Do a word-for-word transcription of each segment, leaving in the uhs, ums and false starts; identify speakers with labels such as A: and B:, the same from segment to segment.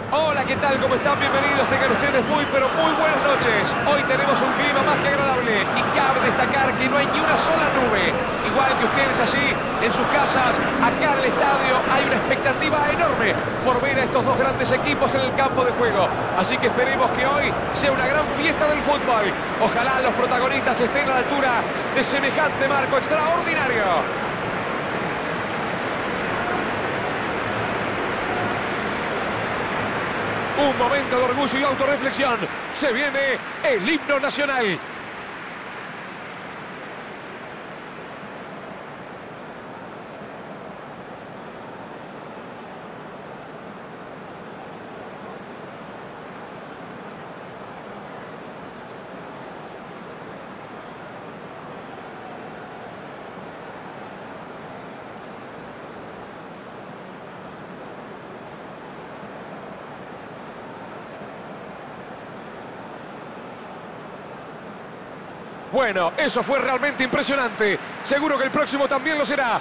A: Hola, ¿qué tal? ¿Cómo están? Bienvenidos. Tengan ustedes muy, pero muy buenas noches. Hoy tenemos un clima más que agradable y cabe destacar que no hay ni una sola nube. Igual que ustedes allí, en sus casas, acá en el estadio, hay una expectativa enorme por ver a estos dos grandes equipos en el campo de juego. Así que esperemos que hoy sea una gran fiesta del fútbol. Ojalá los protagonistas estén a la altura de semejante marco extraordinario. Un momento de orgullo y autorreflexión. Se viene el himno nacional. Bueno, eso fue realmente impresionante. Seguro que el próximo también lo será.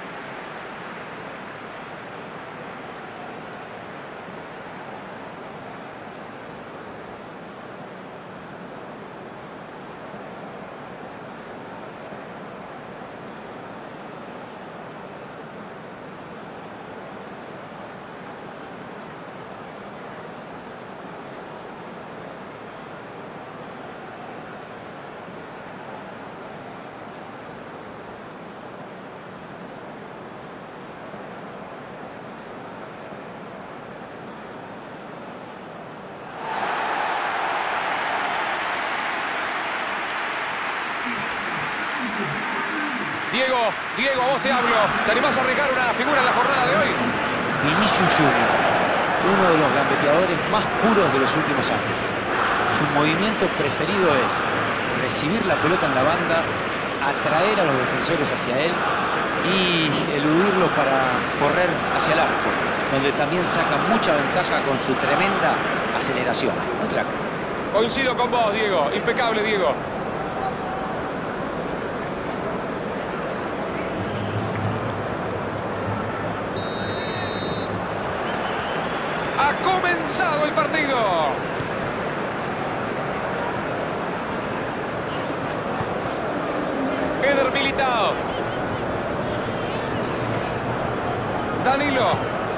A: Diego, Diego, a vos te hablo. ¿Te animás a arriesgar una figura en la jornada de hoy?
B: Vinicius Junior, uno de los gambeteadores más puros de los últimos años. Su movimiento preferido es recibir la pelota en la banda, atraer a los defensores hacia él y eludirlos para correr hacia el arco, donde también saca mucha ventaja con su tremenda aceleración. Un crack.
A: Coincido con vos, Diego. Impecable, Diego. Ha comenzado el partido. Eder Militao. Danilo.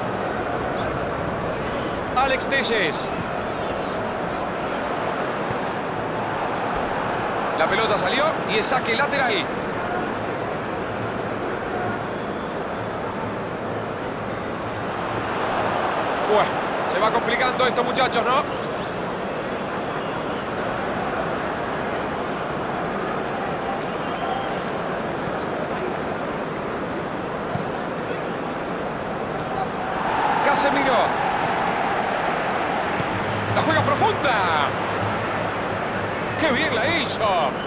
A: Alex Telles. La pelota salió y es saque lateral. Bueno. Se va complicando esto, muchachos, ¿no? Casemiro. La juega profunda. ¡Qué bien la hizo!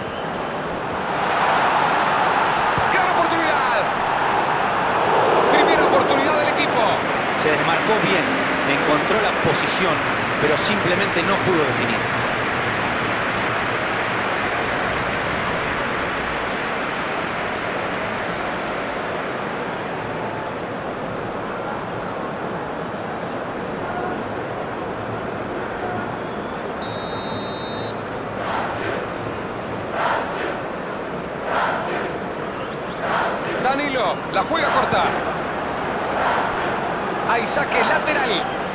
A: ¡Gran oportunidad! Primera oportunidad del equipo.
B: Se desmarcó bien. Encontró la posición, pero simplemente no pudo definir.
A: Danilo, la juega corta. Hay saque lateral.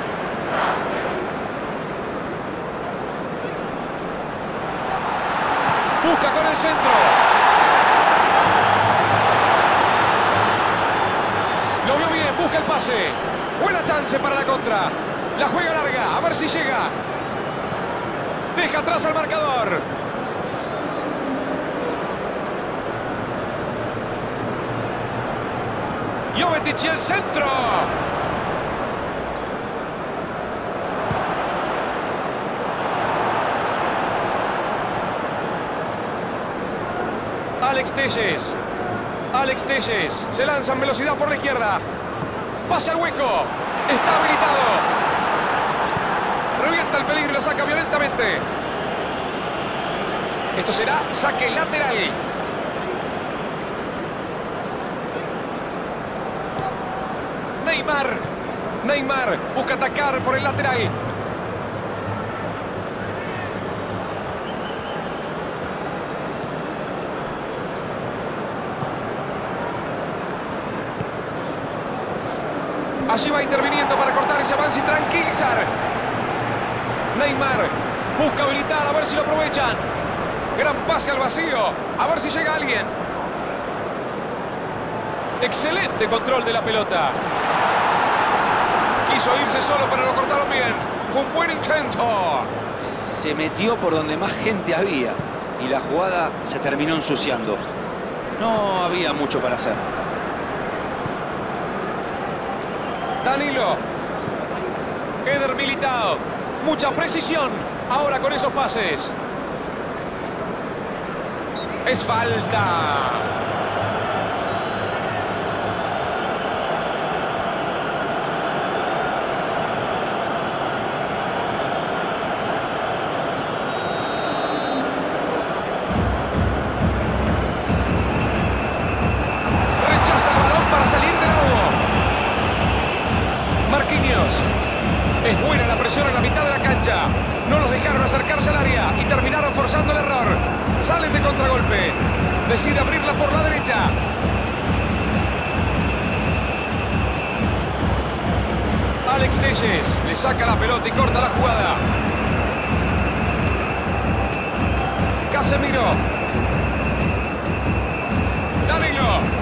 A: Busca con el centro. Lo vio bien, busca el pase. Buena chance para la contra. La juega larga, a ver si llega. Deja atrás al marcador. Jovetic y el centro. Alex Telles. Alex Telles. Se lanza en velocidad por la izquierda. Pasa al hueco. Está habilitado. Revienta el peligro y lo saca violentamente. Esto será saque lateral. Neymar. Neymar busca atacar por el lateral. Allí va interviniendo para cortar ese avance y tranquilizar. Neymar busca habilitar, a ver si lo aprovechan. Gran pase al vacío, a ver si llega alguien. Excelente control de la pelota. Quiso irse solo, pero lo cortaron bien. Fue un buen intento.
B: Se metió por donde más gente había y la jugada se terminó ensuciando. No había mucho para hacer.
A: Danilo. Eder Militao. Mucha precisión ahora con esos pases. Es falta. Rechaza el balón para salir de nuevo. Marquinhos. Es buena la presión en la mitad de la cancha. No los dejaron acercarse al área y terminaron forzando el error. Salen de contragolpe. Decide abrirla por la derecha. Alex Telles le saca la pelota y corta la jugada. Casemiro. Danilo.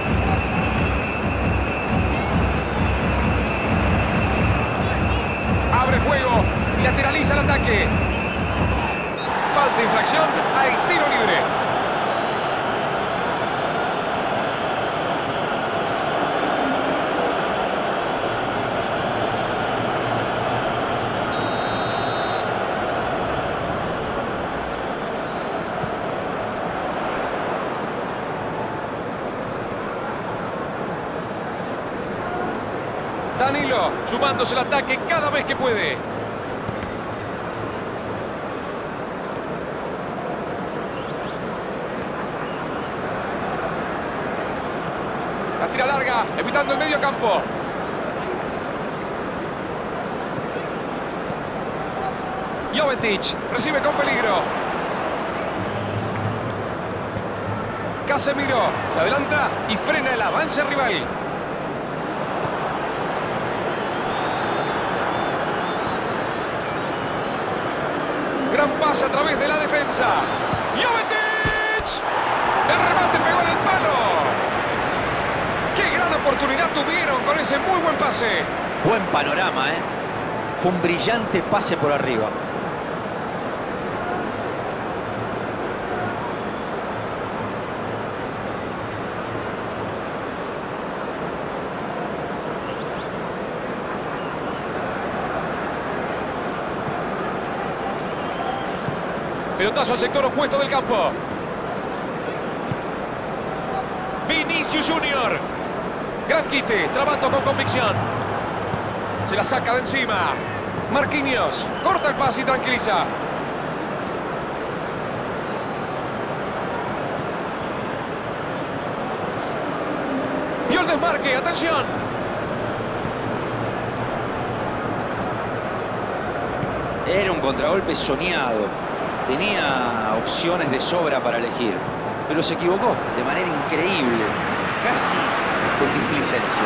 A: Abre juego, lateraliza el ataque. Falta, infracción, hay tiro libre. Danilo, sumándose el ataque cada vez que puede. La tira larga, evitando el medio campo. Jovetic recibe con peligro. Casemiro se adelanta y frena el avance rival. Gran pase a través de la defensa. Jovetic. El remate pegó en el palo. ¡Qué gran oportunidad tuvieron con ese muy buen pase!
B: Buen panorama, ¿eh? Fue un brillante pase por arriba.
A: Pelotazo al sector opuesto del campo. Vinicius Junior. Gran quite, trabando con convicción. Se la saca de encima. Marquinhos corta el pase y tranquiliza. Vio el desmarque, atención.
B: Era un contragolpe soñado. Tenía opciones de sobra para elegir, pero se equivocó de manera increíble, casi con displicencia.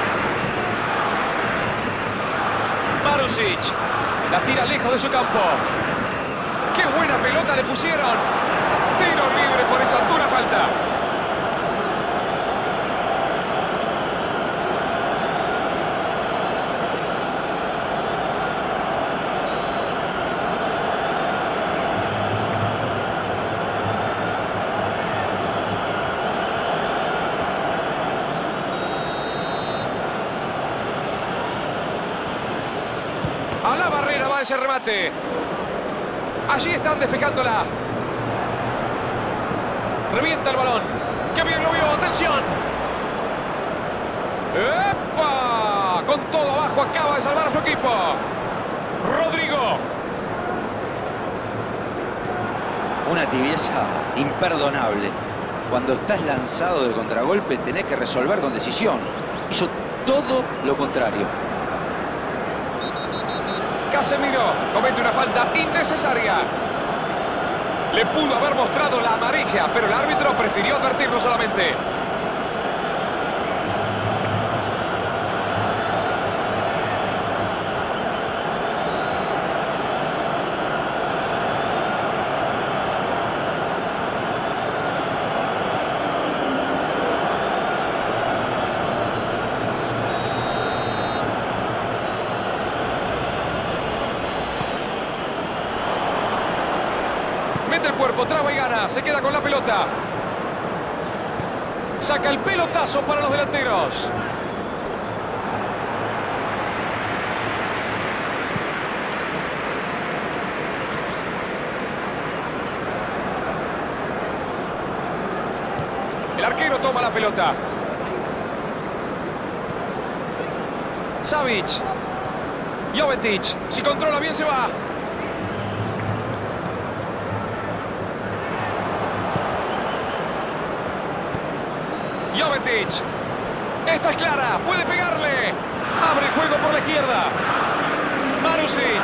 A: Marusic la tira lejos de su campo. ¡Qué buena pelota le pusieron! Tiro libre por esa dura falta. A la barrera va ese remate. Allí están despejándola. Revienta el balón. ¡Qué bien lo vio! ¡Atención! ¡Epa! Con todo abajo acaba de salvar a su equipo. Rodrigo.
B: Una tibieza imperdonable. Cuando estás lanzado de contragolpe tenés que resolver con decisión. Hizo todo lo contrario.
A: Casemiro comete una falta innecesaria. Le pudo haber mostrado la amarilla, pero el árbitro prefirió advertirlo solamente. Mete el cuerpo, traba y gana. Se queda con la pelota. Saca el pelotazo para los delanteros. El arquero toma la pelota. Savic. Jovetic. Si controla bien se va. Jovetic. Esta es clara. Puede pegarle. Abre el juego por la izquierda. Marusic.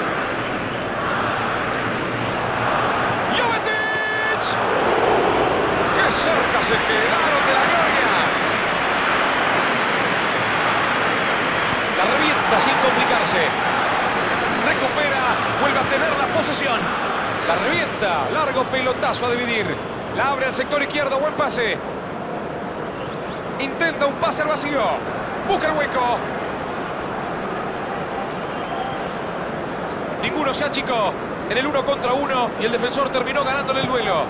A: Jovetic. ¡Qué cerca se quedaron de la gloria! La revienta sin complicarse. Recupera. Vuelve a tener la posesión. La revienta. Largo pelotazo a dividir. La abre al sector izquierdo. Buen pase. Intenta un pase al vacío. Busca el hueco. Ninguno se achicó en el uno contra uno y el defensor terminó ganándole el duelo.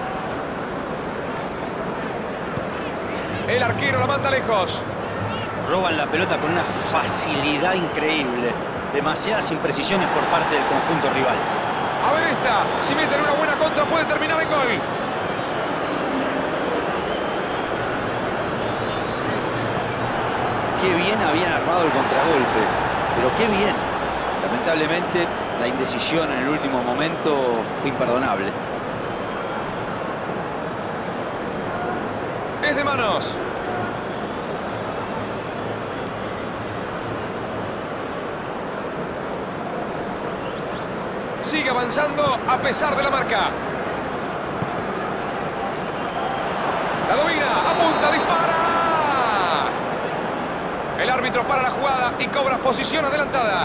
A: El arquero la manda lejos.
C: Roban la pelota con una facilidad increíble. Demasiadas imprecisiones por parte del conjunto rival.
A: A ver esta. Si meten una buena contra puede terminar en gol.
B: Qué bien habían armado el contragolpe, pero qué bien. Lamentablemente, la indecisión en el último momento fue imperdonable.
A: Es de manos. Sigue avanzando a pesar de la marca. La domina, apunta, dispara. El árbitro para la jugada y cobra posición adelantada.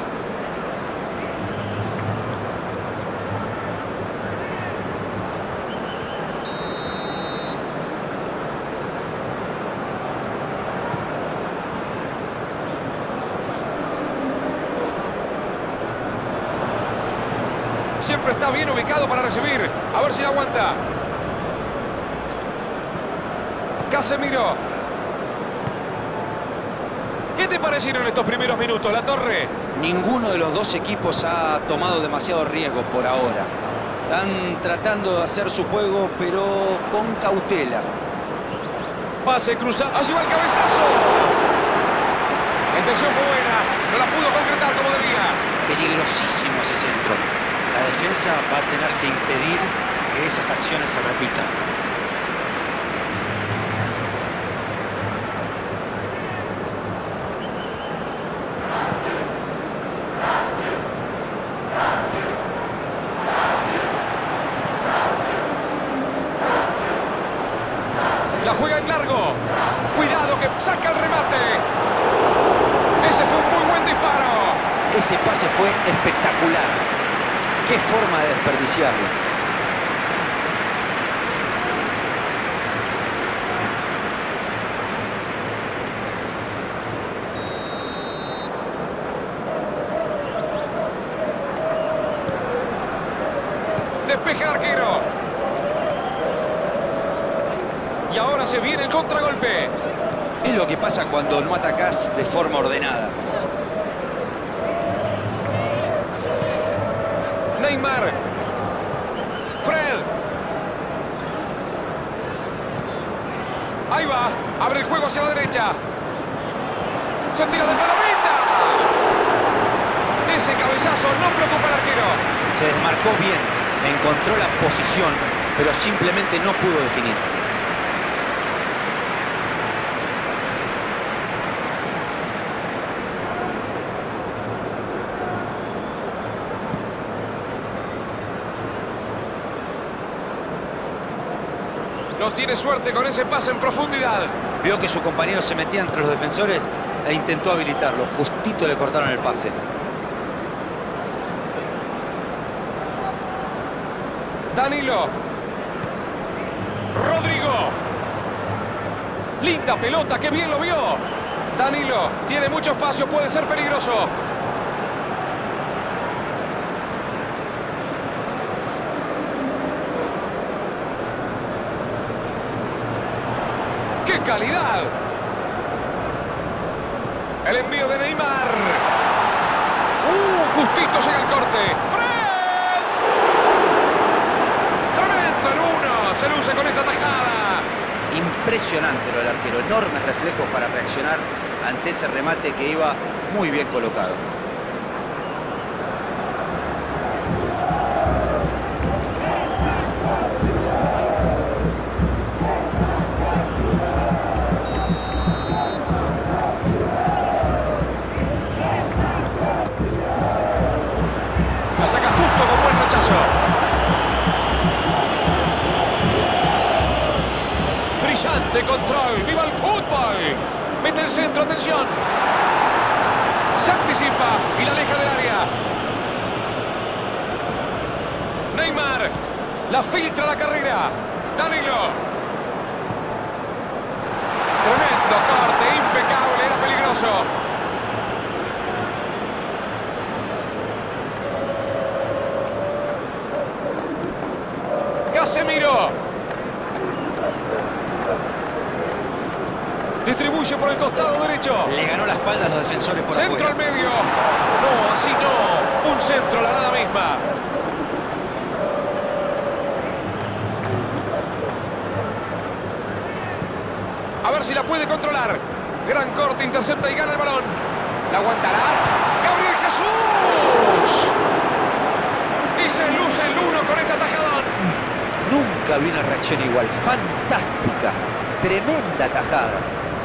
A: Siempre está bien ubicado para recibir. A ver si la aguanta. Casemiro. ¿Qué te parecieron estos primeros minutos, La Torre?
B: Ninguno de los dos equipos ha tomado demasiado riesgo por ahora. Están tratando de hacer su juego, pero con cautela.
A: Pase cruzado. Allí va el cabezazo. La intención fue buena. No la pudo concretar como debía.
C: Peligrosísimo ese centro. La defensa va a tener que impedir que esas acciones se repitan.
A: La juega en largo. Cuidado que saca el remate. Ese fue un muy buen disparo.
B: Ese pase fue espectacular. ¡Qué forma de desperdiciarlo!
A: Despeja el arquero. Y ahora se viene el contragolpe.
B: Es lo que pasa cuando no atacás de forma ordenada.
A: Neymar. Fred. Ahí va. Abre el juego hacia la derecha. Se tira de palomita. Ese cabezazo no preocupa al arquero.
C: Se desmarcó bien. Encontró la posición, pero simplemente no pudo definir.
A: No tiene suerte con ese pase en profundidad.
C: Vio que su compañero se metía entre los defensores e intentó habilitarlo. Justito le cortaron el pase.
A: Danilo. Rodrigo. Linda pelota, qué bien lo vio. Danilo tiene mucho espacio, puede ser peligroso. ¡Qué calidad! El envío de Neymar. ¡Uh! Justito llega el corte. ¡Fred! ¡Tremendo el uno! Se luce con esta tajada.
C: Impresionante lo del arquero. Enormes reflejos para reaccionar ante ese remate que iba muy bien colocado.
A: La saca justo con buen rechazo. Brillante control. ¡Viva el fútbol! Mete el centro, atención. Se anticipa y la aleja del área. Neymar. La filtra la carrera. Danilo. Tremendo corte, impecable, era peligroso. Casemiro. Distribuye por el costado derecho.
C: Le ganó la espalda a los defensores por
A: Centro
C: afuera.
A: al medio. No, así no. Un centro, la nada misma. A ver si la puede controlar. Gran corte, intercepta y gana el balón. ¿La aguantará? ¡Gabriel Jesús! Y se luce el uno con este atajadón.
C: Nunca vi una reacción igual. Fantástica. Tremenda tajada.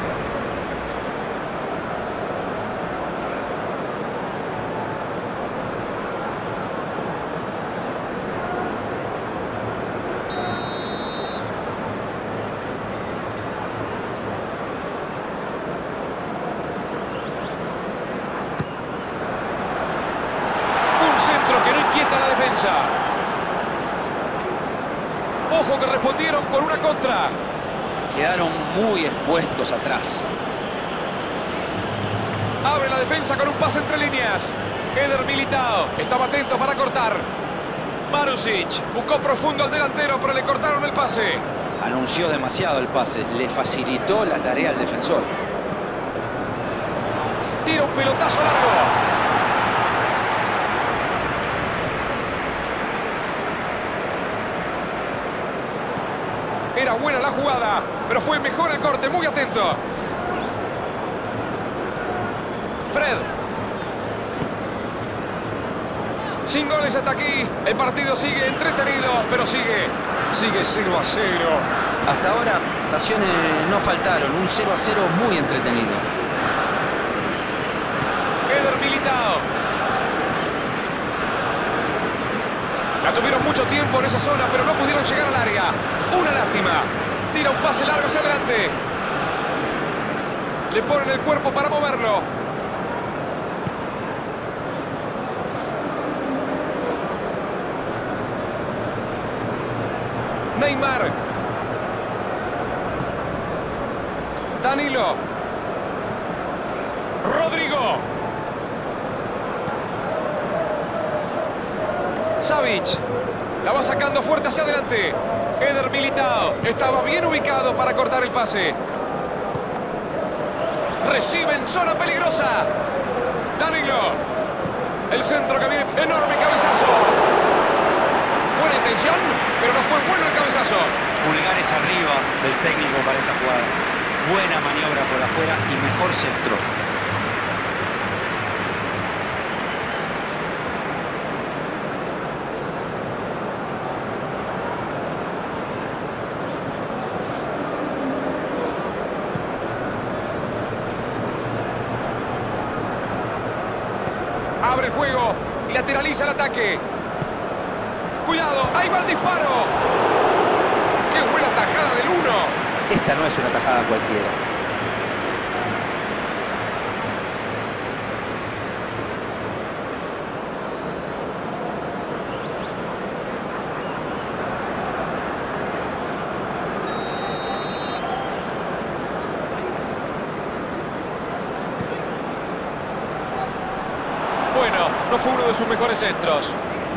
A: Un centro que no inquieta a la defensa. Ojo que respondieron con una contra.
C: Quedaron muy expuestos atrás.
A: Abre la defensa con un pase entre líneas. Eder Militao estaba atento para cortar. Marusic buscó profundo al delantero, pero le cortaron el pase.
C: Anunció demasiado el pase. Le facilitó la tarea al defensor.
A: Tira un pelotazo largo. Era buena la jugada, pero fue mejor el corte, muy atento. Fred. Sin goles hasta aquí, el partido sigue entretenido, pero sigue, sigue cero a cero.
C: Hasta ahora, ocasiones no faltaron. Un cero a cero muy entretenido.
A: Eder Militao. La tuvieron mucho tiempo en esa zona, pero no pudieron llegar al área. Una lástima. Tira un pase largo hacia adelante. Le ponen el cuerpo para moverlo. Neymar. Danilo. Rodrigo. Savic. La va sacando fuerte hacia adelante. Eder Militao estaba bien ubicado para cortar el pase. Recibe en zona peligrosa. Danilo. El centro que viene. Enorme cabezazo. Buena intención, pero no fue bueno el cabezazo.
C: Pulgares arriba del técnico para esa jugada. Buena maniobra por afuera y mejor centro.
A: Abre el juego y lateraliza el ataque. Cuidado, ahí va el disparo. ¡Qué buena tajada de al uno.
C: Esta no es una tajada cualquiera.
A: Bueno, no fue uno de sus mejores centros.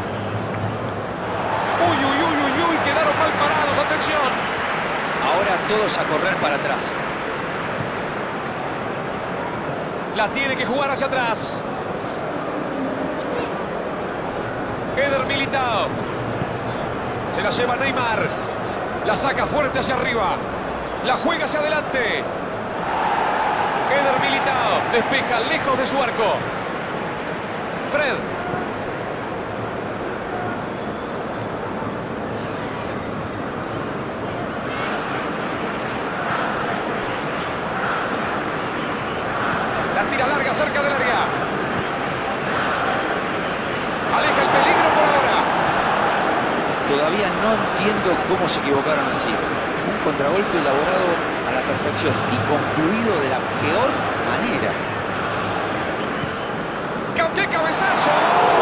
A: Uy, uy, uy, uy, uy, quedaron mal parados, atención.
C: Ahora todos a correr para atrás.
A: La tiene que jugar hacia atrás. Eder Militao. Se la lleva Neymar. La saca fuerte hacia arriba. La juega hacia adelante. Eder Militao despeja lejos de su arco. Fred. La tira larga cerca del área. Aleja el peligro por ahora.
C: Todavía no entiendo cómo se equivocaron así. Un contragolpe elaborado a la perfección y concluido de la peor manera.
A: ¡Qué cabezazo!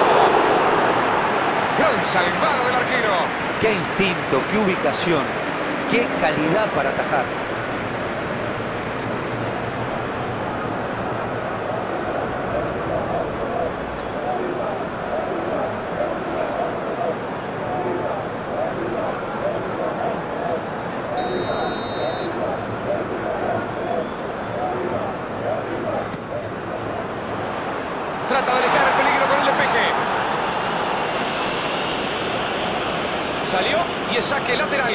A: Gran salvada del arquero.
C: Qué instinto, qué ubicación, qué calidad para atajar.
A: Trata de alejar el peligro con el despeje. Salió y es saque lateral.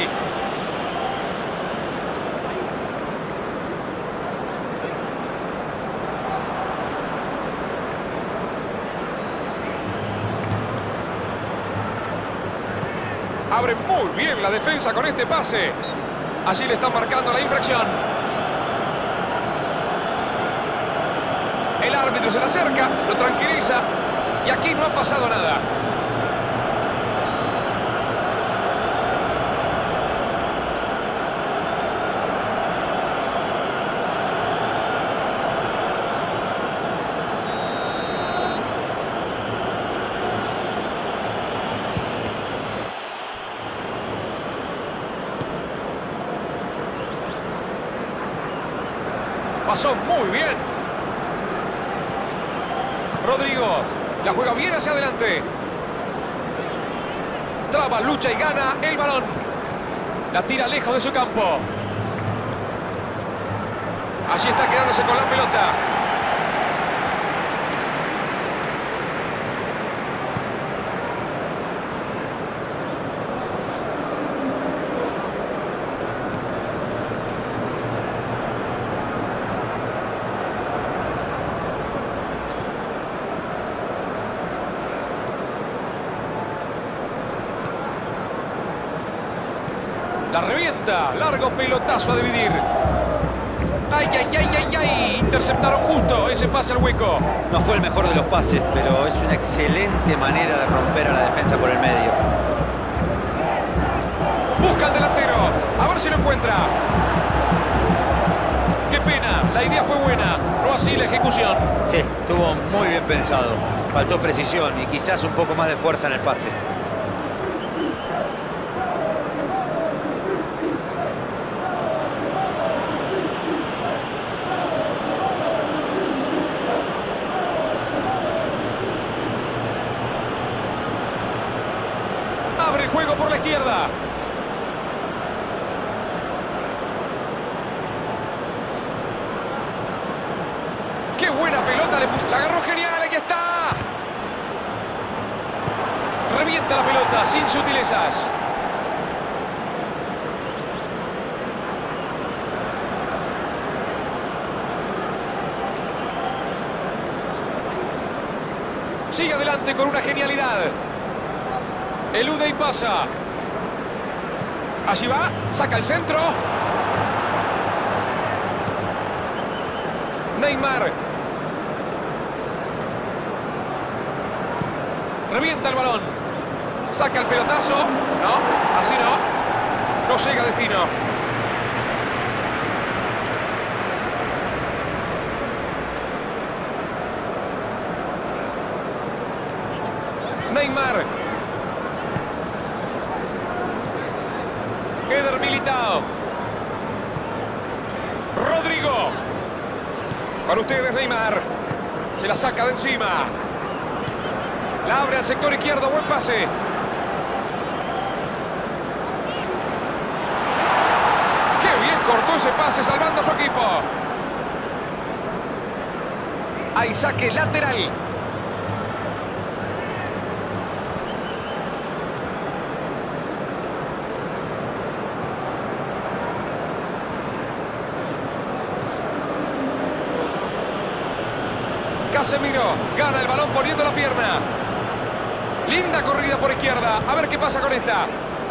A: Abre muy bien la defensa con este pase. Allí le están marcando la infracción. El árbitro se le acerca, lo tranquiliza y aquí no ha pasado nada. Pasó muy bien. Rodrigo, la juega bien hacia adelante. Traba, lucha y gana el balón. La tira lejos de su campo. Allí está quedándose con la pelota. La revienta. Largo pelotazo a dividir. ¡Ay, ay, ay, ay, ay! Interceptaron justo ese pase al hueco.
C: No fue el mejor de los pases, pero es una excelente manera de romper a la defensa por el medio.
A: Busca al delantero. A ver si lo encuentra. ¡Qué pena! La idea fue buena, no así la ejecución.
C: Sí, estuvo muy bien pensado. Faltó precisión y quizás un poco más de fuerza en el pase.
A: Abre el juego por la izquierda. ¡Qué buena pelota le puso! ¡La agarró genial! ¡Aquí está! Revienta la pelota sin sutilezas. Sigue adelante con una genialidad. Elude y pasa. Allí va, saca el centro. Neymar. Revienta el balón. Saca el pelotazo. No, así no. No llega a destino. Neymar. Eder Militao. Rodrigo. Para ustedes, Neymar. Se la saca de encima. La abre al sector izquierdo. Buen pase. Cortó ese pase salvando a su equipo. Hay saque lateral. Casemiro gana el balón poniendo la pierna. Linda corrida por izquierda. A ver qué pasa con esta.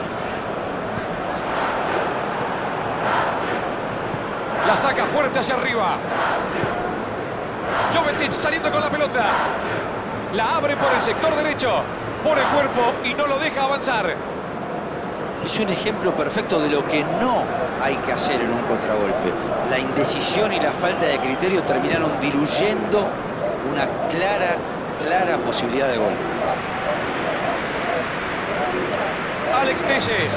A: La saca fuerte hacia arriba. Jovetic saliendo con la pelota. La abre por el sector derecho. Por el cuerpo y no lo deja avanzar.
C: Es un ejemplo perfecto de lo que no hay que hacer en un contragolpe. La indecisión y la falta de criterio terminaron diluyendo una clara, clara posibilidad de gol.
A: Alex Telles.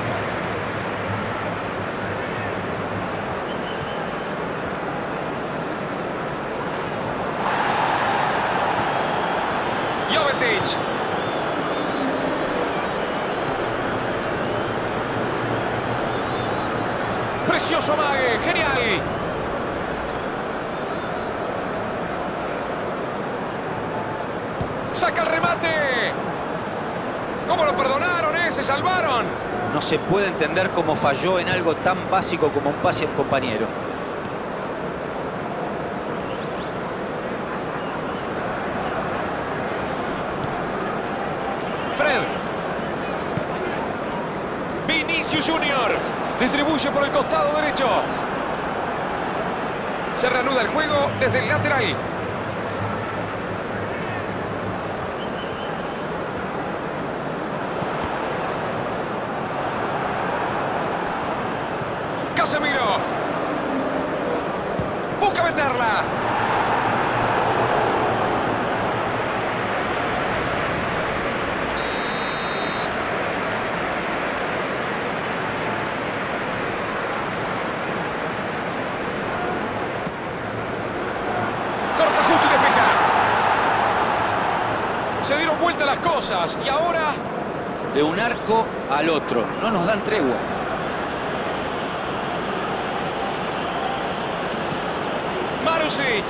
A: Jovetic. Precioso amague, genial. Saca el remate. ¿Cómo lo perdonaron, eh? Se salvaron.
C: No se puede entender cómo falló en algo tan básico como un pase a un compañero.
A: Fred. Vinicius Junior. Distribuye por el costado derecho. Se reanuda el juego desde el lateral. Casemiro. Busca meterla. Corta justo y despeja. Se dieron vuelta las cosas y ahora...
C: De un arco al otro. No nos dan tregua.
A: Marusic.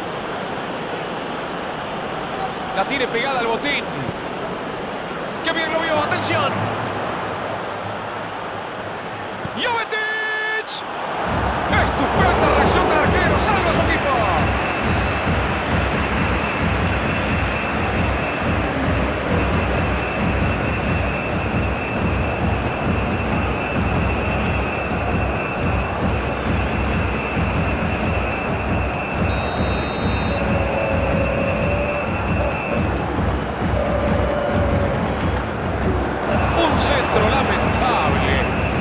A: La tiene pegada al botín. ¡Qué bien lo vio! ¡Atención! ¡Jovetic! ¡Estupenda reacción del arquero! ¡Salva a su equipo! Centro lamentable.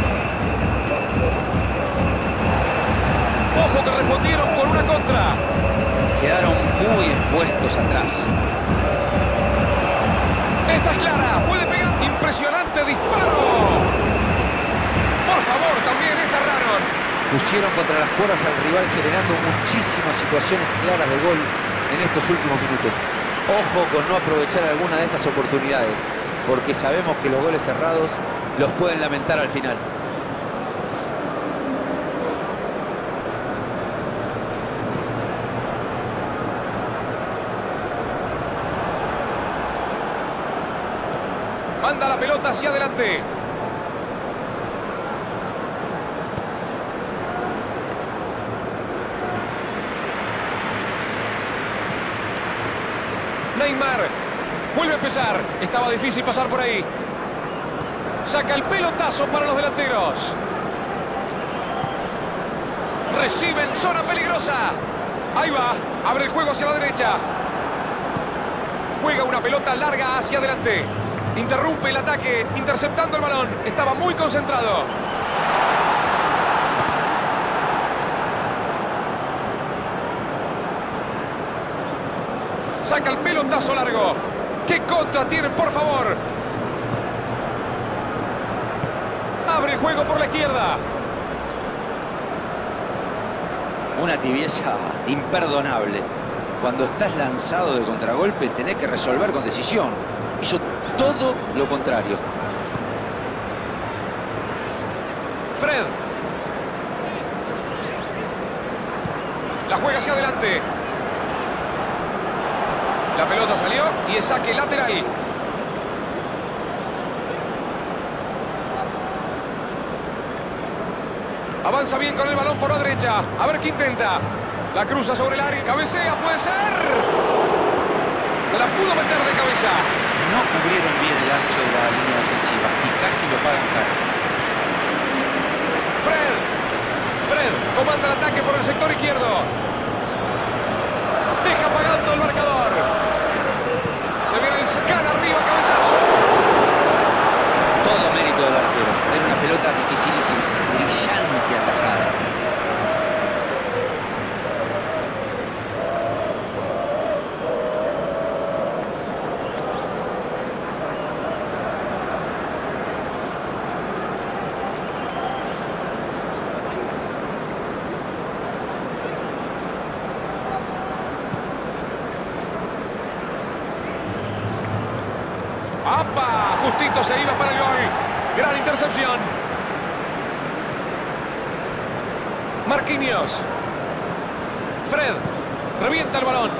A: Ojo que respondieron con una contra.
C: Quedaron muy expuestos atrás.
A: Esta es clara. Puede pegar. Impresionante disparo. Por favor, también esta erraron.
C: Pusieron contra las cuerdas al rival generando muchísimas situaciones claras de gol en estos últimos minutos. Ojo con no aprovechar alguna de estas oportunidades, porque sabemos que los goles cerrados los pueden lamentar al final.
A: Manda la pelota hacia adelante. Neymar. Vuelve a empezar. Estaba difícil pasar por ahí. Saca el pelotazo para los delanteros. Reciben zona peligrosa. Ahí va. Abre el juego hacia la derecha. Juega una pelota larga hacia adelante. Interrumpe el ataque, interceptando el balón. Estaba muy concentrado. Saca el pelotazo largo. ¿Qué contra tienen, por favor? Abre el juego por la izquierda.
B: Una tibieza imperdonable. Cuando estás lanzado de contragolpe, tenés que resolver con decisión. Hizo todo lo contrario.
A: Fred. La juega hacia adelante. La pelota salió y es saque lateral. Avanza bien con el balón por la derecha. A ver qué intenta. La cruza sobre el área. Cabecea, puede ser. La pudo meter de cabeza.
B: No cubrieron bien el ancho de la línea defensiva y casi lo pagan caro.
A: Fred. Fred comanda el ataque por el sector izquierdo. Deja pagando el marcador. Se viene el sacana arriba, cabezazo.
B: Todo mérito del arquero. Era una pelota dificilísima, brillante atajada.
A: ¡Apa! Justito se iba para el gol. Gran intercepción. Marquinhos. Fred. Revienta el balón.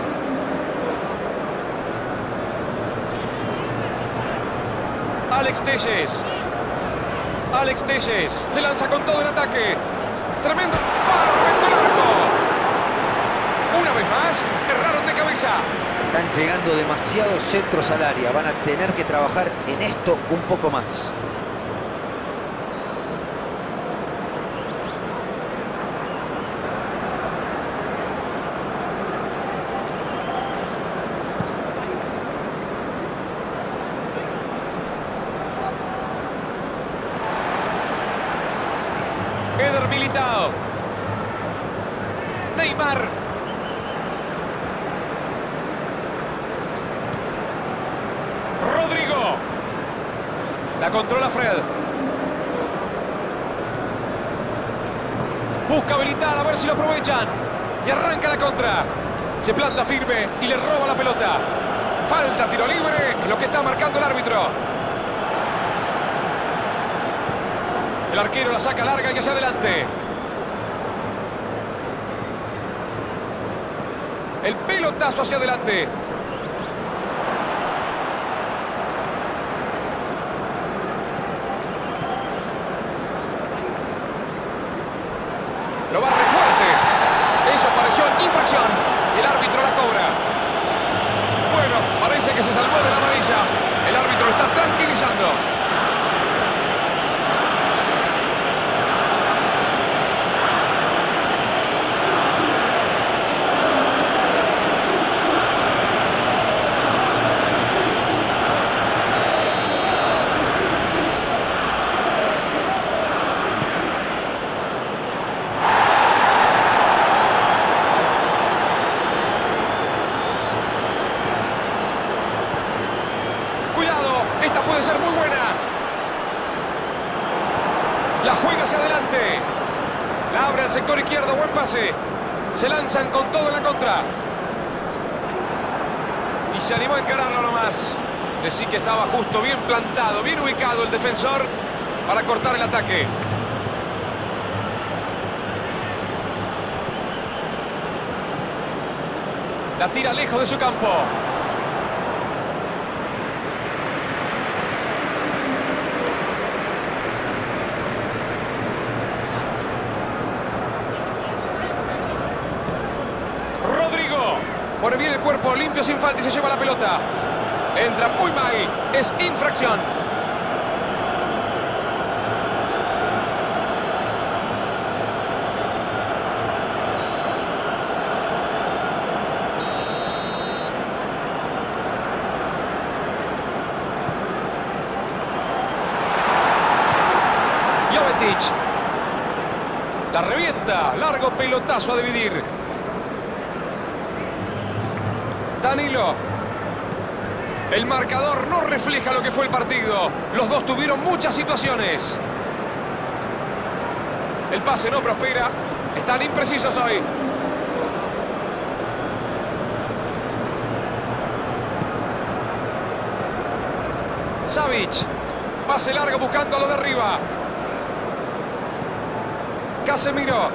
A: Alex Telles. Alex Telles. Se lanza con todo el ataque. Tremendo palo. Reventó el arco. Una vez más. Erraron de cabeza.
C: Están llegando demasiados centros al área. Van a tener que trabajar en esto un poco más.
A: Eder Militao. Neymar. Rodrigo. La controla Fred. Busca habilitar a ver si lo aprovechan. Y arranca la contra. Se planta firme y le roba la pelota. Falta, tiro libre, es lo que está marcando el árbitro. El arquero la saca larga y hacia adelante. El pelotazo hacia adelante. Lo barre fuerte. Eso pareció infracción. El árbitro la cobra. Bueno, parece que se salvó de la amarilla. El árbitro lo está tranquilizando. Esta puede ser muy buena. La juega hacia adelante. La abre al sector izquierdo. Buen pase. Se lanzan con todo en la contra. Y se animó a encararlo nomás. Decir que estaba justo, bien plantado, bien ubicado el defensor para cortar el ataque. La tira lejos de su campo. Pone bien el cuerpo, limpio, sin falta y se lleva la pelota. Entra muy mal. Es infracción. Jovetic. La revienta. Largo pelotazo a dividir. Danilo. El marcador no refleja lo que fue el partido. Los dos tuvieron muchas situaciones. El pase no prospera. Están imprecisos hoy. Savic. Pase largo buscando a lo de arriba. Casemiro.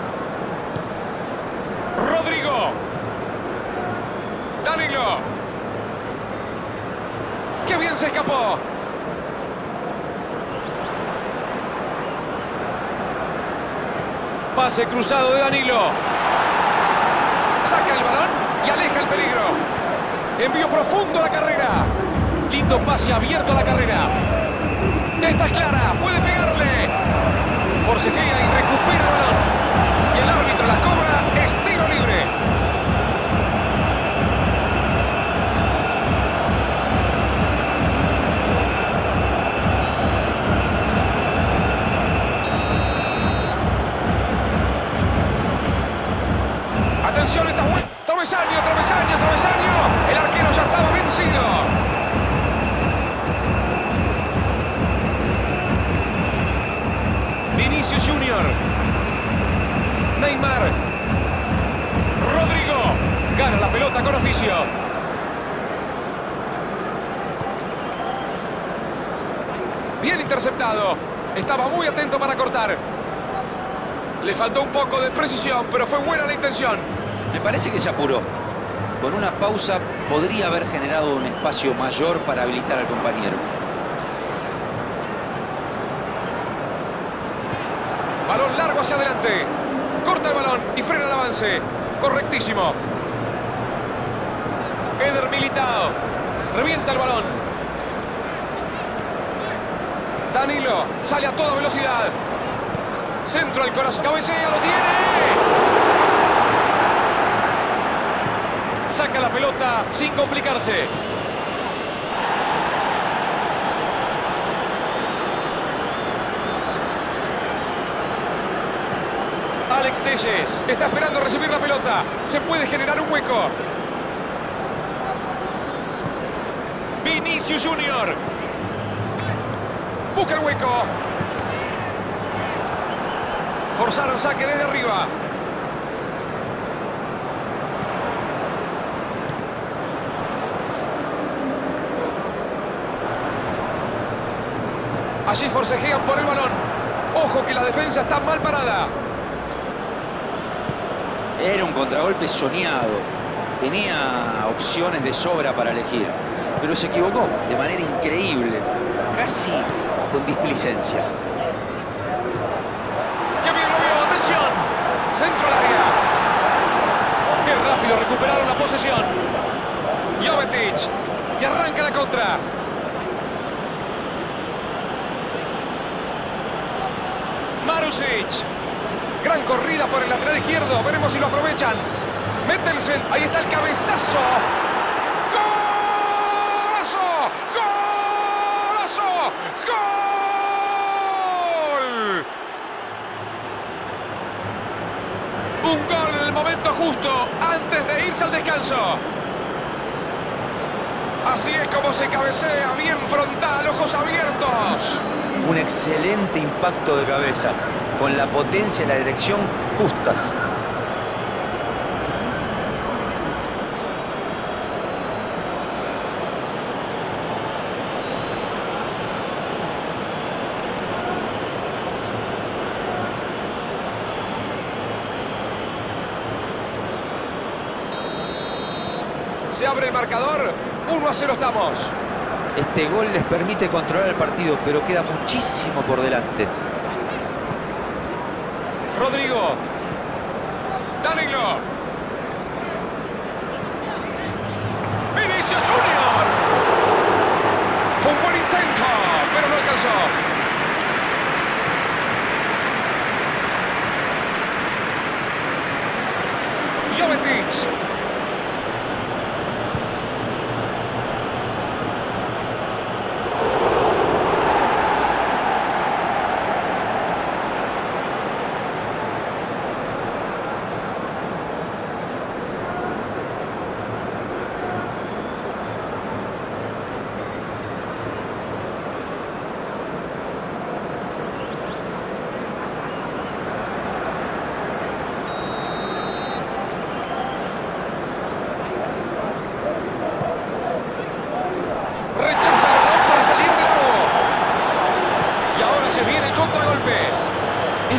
A: Rodrigo. Danilo. ¡Qué bien se escapó! Pase cruzado de Danilo. Saca el balón y aleja el peligro. Envío profundo a la carrera. Lindo pase abierto a la carrera. Esta es clara. Puede pegarle. Forcejea y recupera el balón. Y el árbitro la cobra. Es tiro libre. Atención, esta vuelta. Travesaño, travesaño, travesaño. El arquero ya estaba vencido. Vinicius Junior. Neymar. Rodrigo. Gana la pelota con oficio. Bien interceptado. Estaba muy atento para cortar. Le faltó un poco de precisión, pero fue buena la intención.
B: Me parece que se apuró. Con una pausa podría haber generado un espacio mayor para habilitar al compañero.
A: Balón largo hacia adelante. Corta el balón y frena el avance. Correctísimo. Eder Militao. Revienta el balón. Danilo. Sale a toda velocidad. Centro al corazón. Cabecea, lo tiene. Saca la pelota sin complicarse. Alex Telles está esperando recibir la pelota. Se puede generar un hueco. Vinicius Junior. Busca el hueco. Forzaron saque desde arriba. Allí forcejean por el balón. Ojo que la defensa está mal parada.
B: Era un contragolpe soñado. Tenía opciones de sobra para elegir. Pero se equivocó de manera increíble. Casi con displicencia.
A: ¡Qué bien lo vio! ¡Atención! Centro al área. ¡Qué rápido recuperaron la posesión! Jovetic. Y arranca la contra. Marusic. Gran corrida por el lateral izquierdo. Veremos si lo aprovechan. Métense. Ahí está el cabezazo. ¡Golazo! ¡Golazo! ¡Gol! Un gol en el momento justo, antes de irse al descanso. Así es como se cabecea, bien frontal, ojos abiertos.
C: Fue un excelente impacto de cabeza, con la potencia y la dirección justas.
A: Se abre el marcador, uno a cero estamos.
C: Este gol les permite controlar el partido, pero queda muchísimo por delante.
A: Rodrigo. Danilo. Vinicius Junior. Fue un buen intento, pero no alcanzó. Jovetic.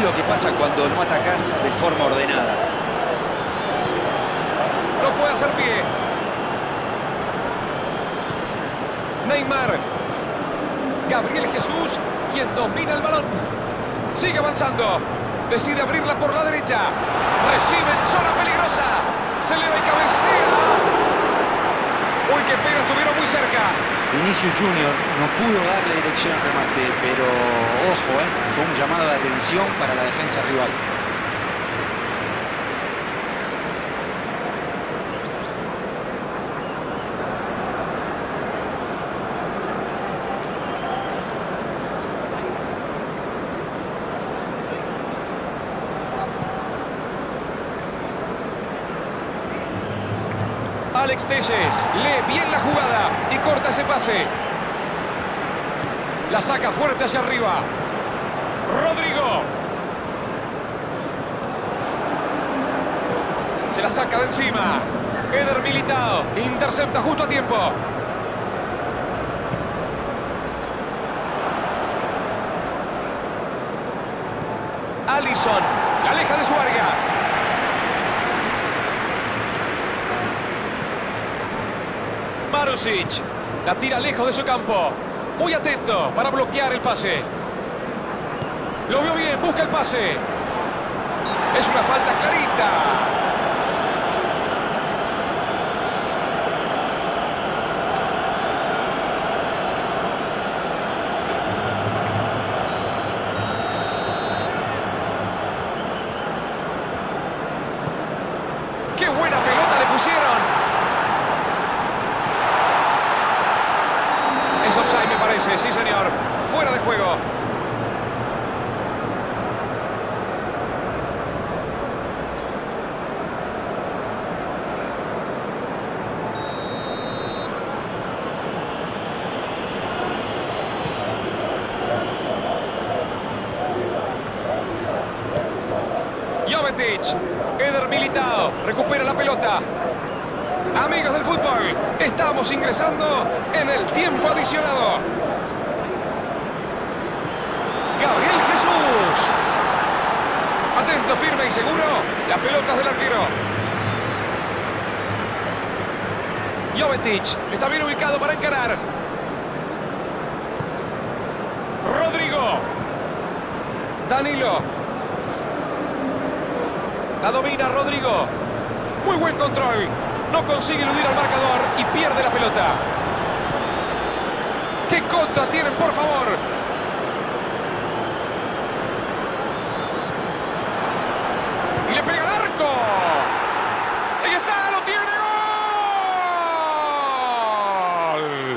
C: lo que pasa cuando no atacás de forma ordenada.
A: No puede hacer pie. Neymar. Gabriel Jesús, quien domina el balón. Sigue avanzando. Decide abrirla por la derecha. Recibe en zona peligrosa. Se le va y cabecea. Uy, qué pena, estuvieron muy cerca.
B: Vinicius Junior no pudo darle dirección al remate, pero ojo, ¿eh? Fue un llamado de atención para la defensa rival.
A: Alex Telles lee bien la jugada y corta ese pase. La saca fuerte hacia arriba. Rodrigo. Se la saca de encima. Eder Militao intercepta justo a tiempo. Alisson la aleja de su área. Marusic la tira lejos de su campo. Muy atento para bloquear el pase. Lo vio bien, busca el pase. Es una falta clarita. ¡Qué buena pelota le pusieron! Es offside, me parece. Sí, señor. Fuera de juego. Jovetic. Eder Militao recupera la pelota. Amigos del fútbol, estamos ingresando en el tiempo adicionado. Gabriel Jesús. Atento, firme y seguro. La pelota es del arquero. Jovetic está bien ubicado para encarar. Rodrigo. Danilo. La domina Rodrigo. Muy buen control. No consigue eludir al marcador y pierde la pelota. ¿Qué contra tienen, por favor? Y le pega al arco. Ahí está, lo tiene. ¡Gol!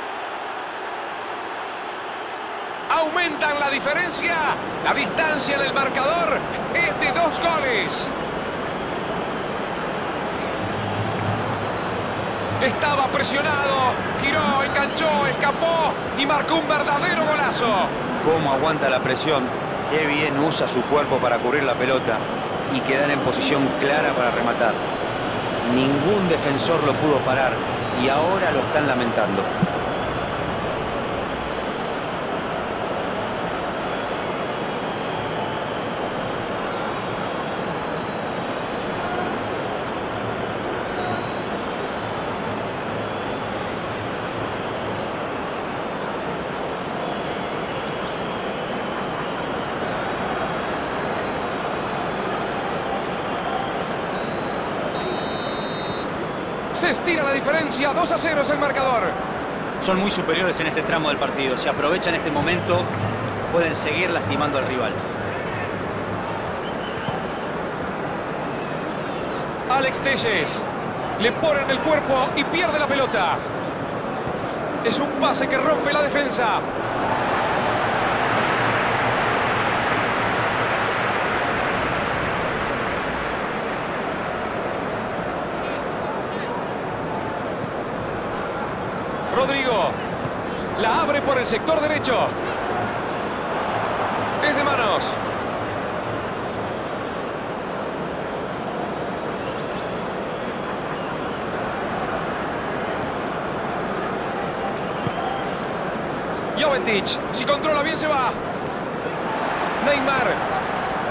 A: Aumentan la diferencia. La distancia en el marcador es de dos goles. Estaba presionado, giró, enganchó, escapó y marcó un verdadero golazo.
C: Cómo aguanta la presión, qué bien usa su cuerpo para cubrir la pelota y quedar en posición clara para rematar. Ningún defensor lo pudo parar y ahora lo están lamentando.
A: Se estira la diferencia, dos a cero es el marcador.
D: Son muy superiores en este tramo del partido. Si aprovechan este momento, pueden seguir lastimando al rival.
A: Alex Telles le pone en el cuerpo y pierde la pelota. Es un pase que rompe la defensa. Rodrigo la abre por el sector derecho. Es de manos. Jovetic, si controla bien se va. Neymar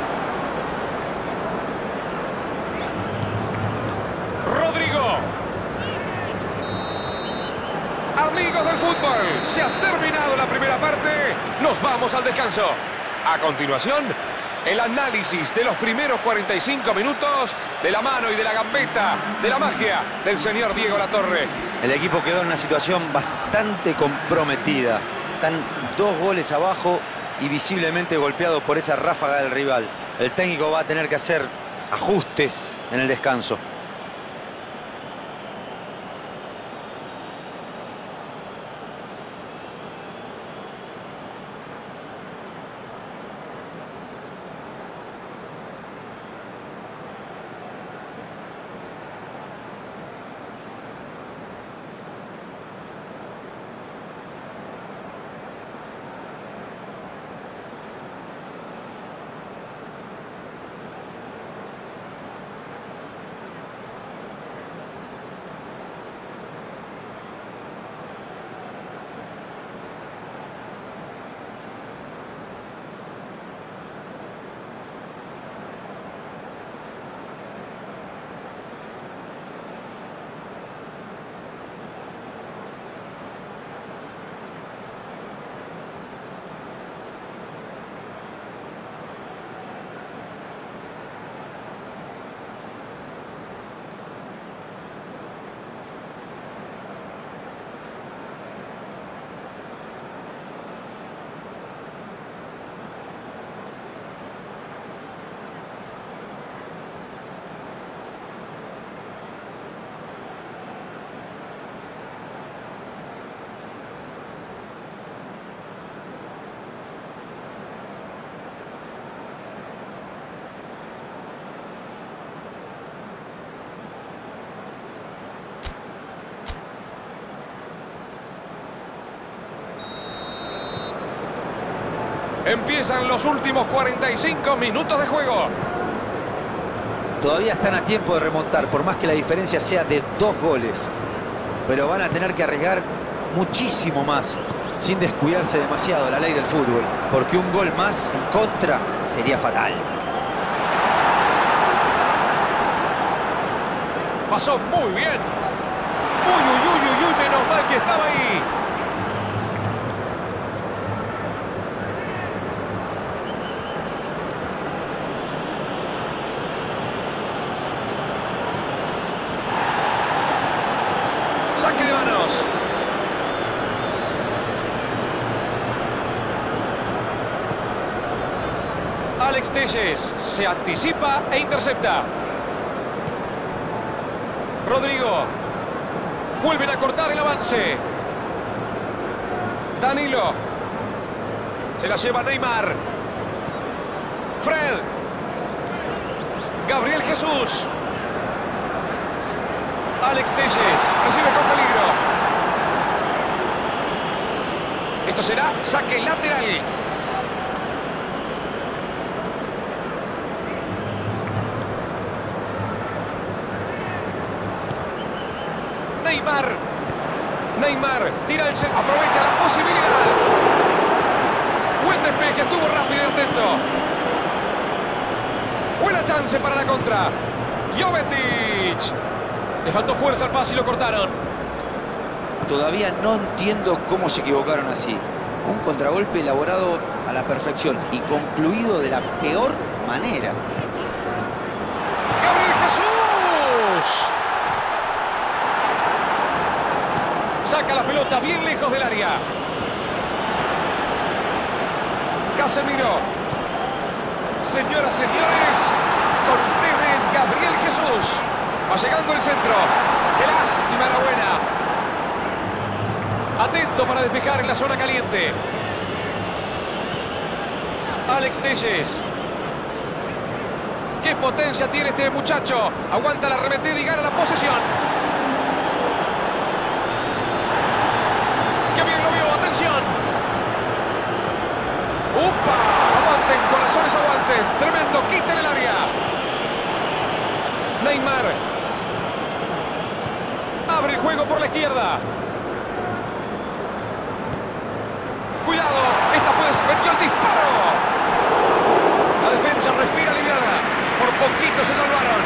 A: Amigos del fútbol, se ha terminado la primera parte. Nos vamos al descanso. A continuación, el análisis de los primeros cuarenta y cinco minutos de la mano y de la gambeta, de la magia del señor Diego Latorre.
C: El equipo quedó en una situación bastante comprometida. Están dos goles abajo y visiblemente golpeados por esa ráfaga del rival. El técnico va a tener que hacer ajustes en el descanso.
A: Empiezan los últimos cuarenta y cinco minutos de juego.
C: Todavía están a tiempo de remontar, por más que la diferencia sea de dos goles. Pero van a tener que arriesgar muchísimo más, sin descuidarse demasiado, la ley del fútbol. Porque un gol más en contra sería fatal.
A: Pasó muy bien. Uy, uy, uy, uy, uy, menos mal que estaba ahí. Saque de manos. Alex Telles se anticipa e intercepta. Rodrigo. Vuelven a cortar el avance. Danilo. Se la lleva Neymar. Fred. Gabriel Jesús. Alex Telles recibe con peligro. Esto será saque lateral. Neymar. Neymar tira el centro, aprovecha la posibilidad. Buen despeje, estuvo rápido y atento. Buena chance para la contra. Jovetic. Le faltó fuerza al pase y lo cortaron.
C: Todavía no entiendo cómo se equivocaron así. Un contragolpe elaborado a la perfección y concluido de la peor manera.
A: ¡Gabriel Jesús! Saca la pelota bien lejos del área. Casemiro. Señoras, señores, con ustedes Gabriel Jesús. Va llegando el centro. ¡Qué lástima la buena! Atento para despejar en la zona caliente. Alex Telles. ¡Qué potencia tiene este muchacho! Aguanta la arremetida y gana la posesión. ¡Qué bien lo vio! ¡Atención! ¡Upa! Aguanten, corazones, aguanten. Tremendo quite en el área. Neymar. Abre el juego por la izquierda. Cuidado, esta puede ser. Metió el disparo. La defensa respira aliviada. Por poquito se salvaron.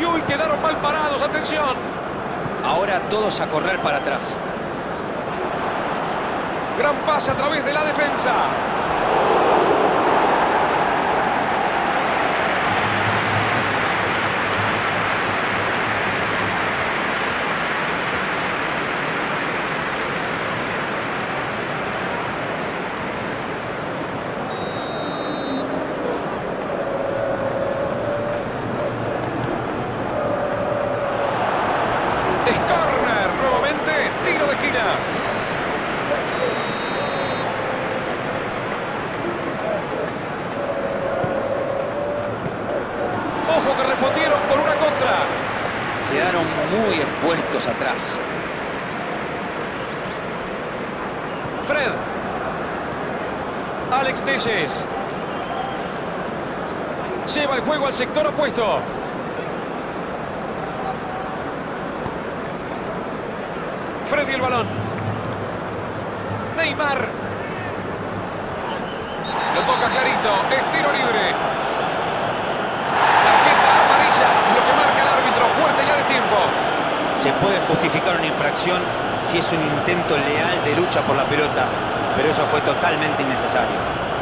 A: uy, quedaron mal parados, atención.
D: Ahora todos a correr para atrás.
A: Gran pase a través de la defensa. Es córner, nuevamente, tiro de esquina. Ojo que respondieron por una contra.
D: Quedaron muy expuestos atrás.
A: Fred. Alex Telles. Lleva el juego al sector opuesto. Freddy el balón. Neymar. Lo toca clarito. Es tiro libre. Tarjeta amarilla. Lo que marca el árbitro. Fuerte ya de tiempo.
D: Se puede justificar una infracción si es un intento leal de lucha por la pelota, pero eso fue totalmente innecesario.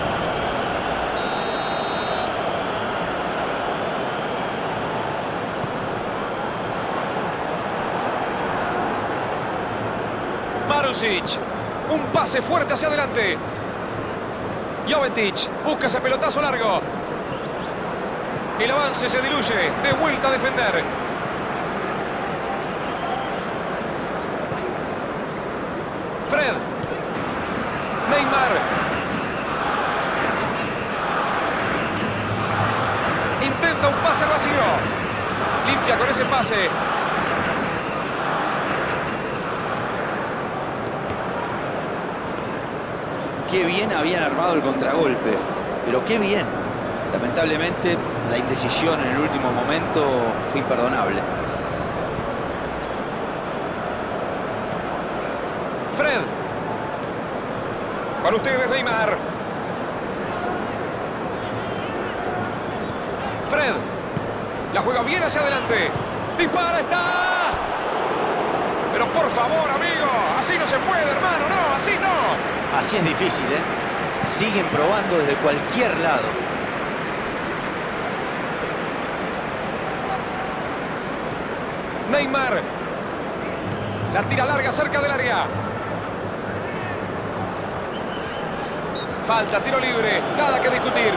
A: Marusic. Un pase fuerte hacia adelante. Jovetic busca ese pelotazo largo. El avance se diluye. De vuelta a defender. Fred. Neymar. Intenta un pase vacío. Limpia con ese pase.
C: Qué bien habían armado el contragolpe, pero qué bien. Lamentablemente, la indecisión en el último momento fue imperdonable.
A: Fred. Para ustedes, Neymar. Fred. La juega bien hacia adelante. Dispara, está. Pero por favor, amigo. Así no se puede, hermano. No, así no.
D: Así es difícil, ¿eh? Siguen probando desde cualquier lado.
A: Neymar. La tira larga cerca del área. Falta, tiro libre. Nada que discutir.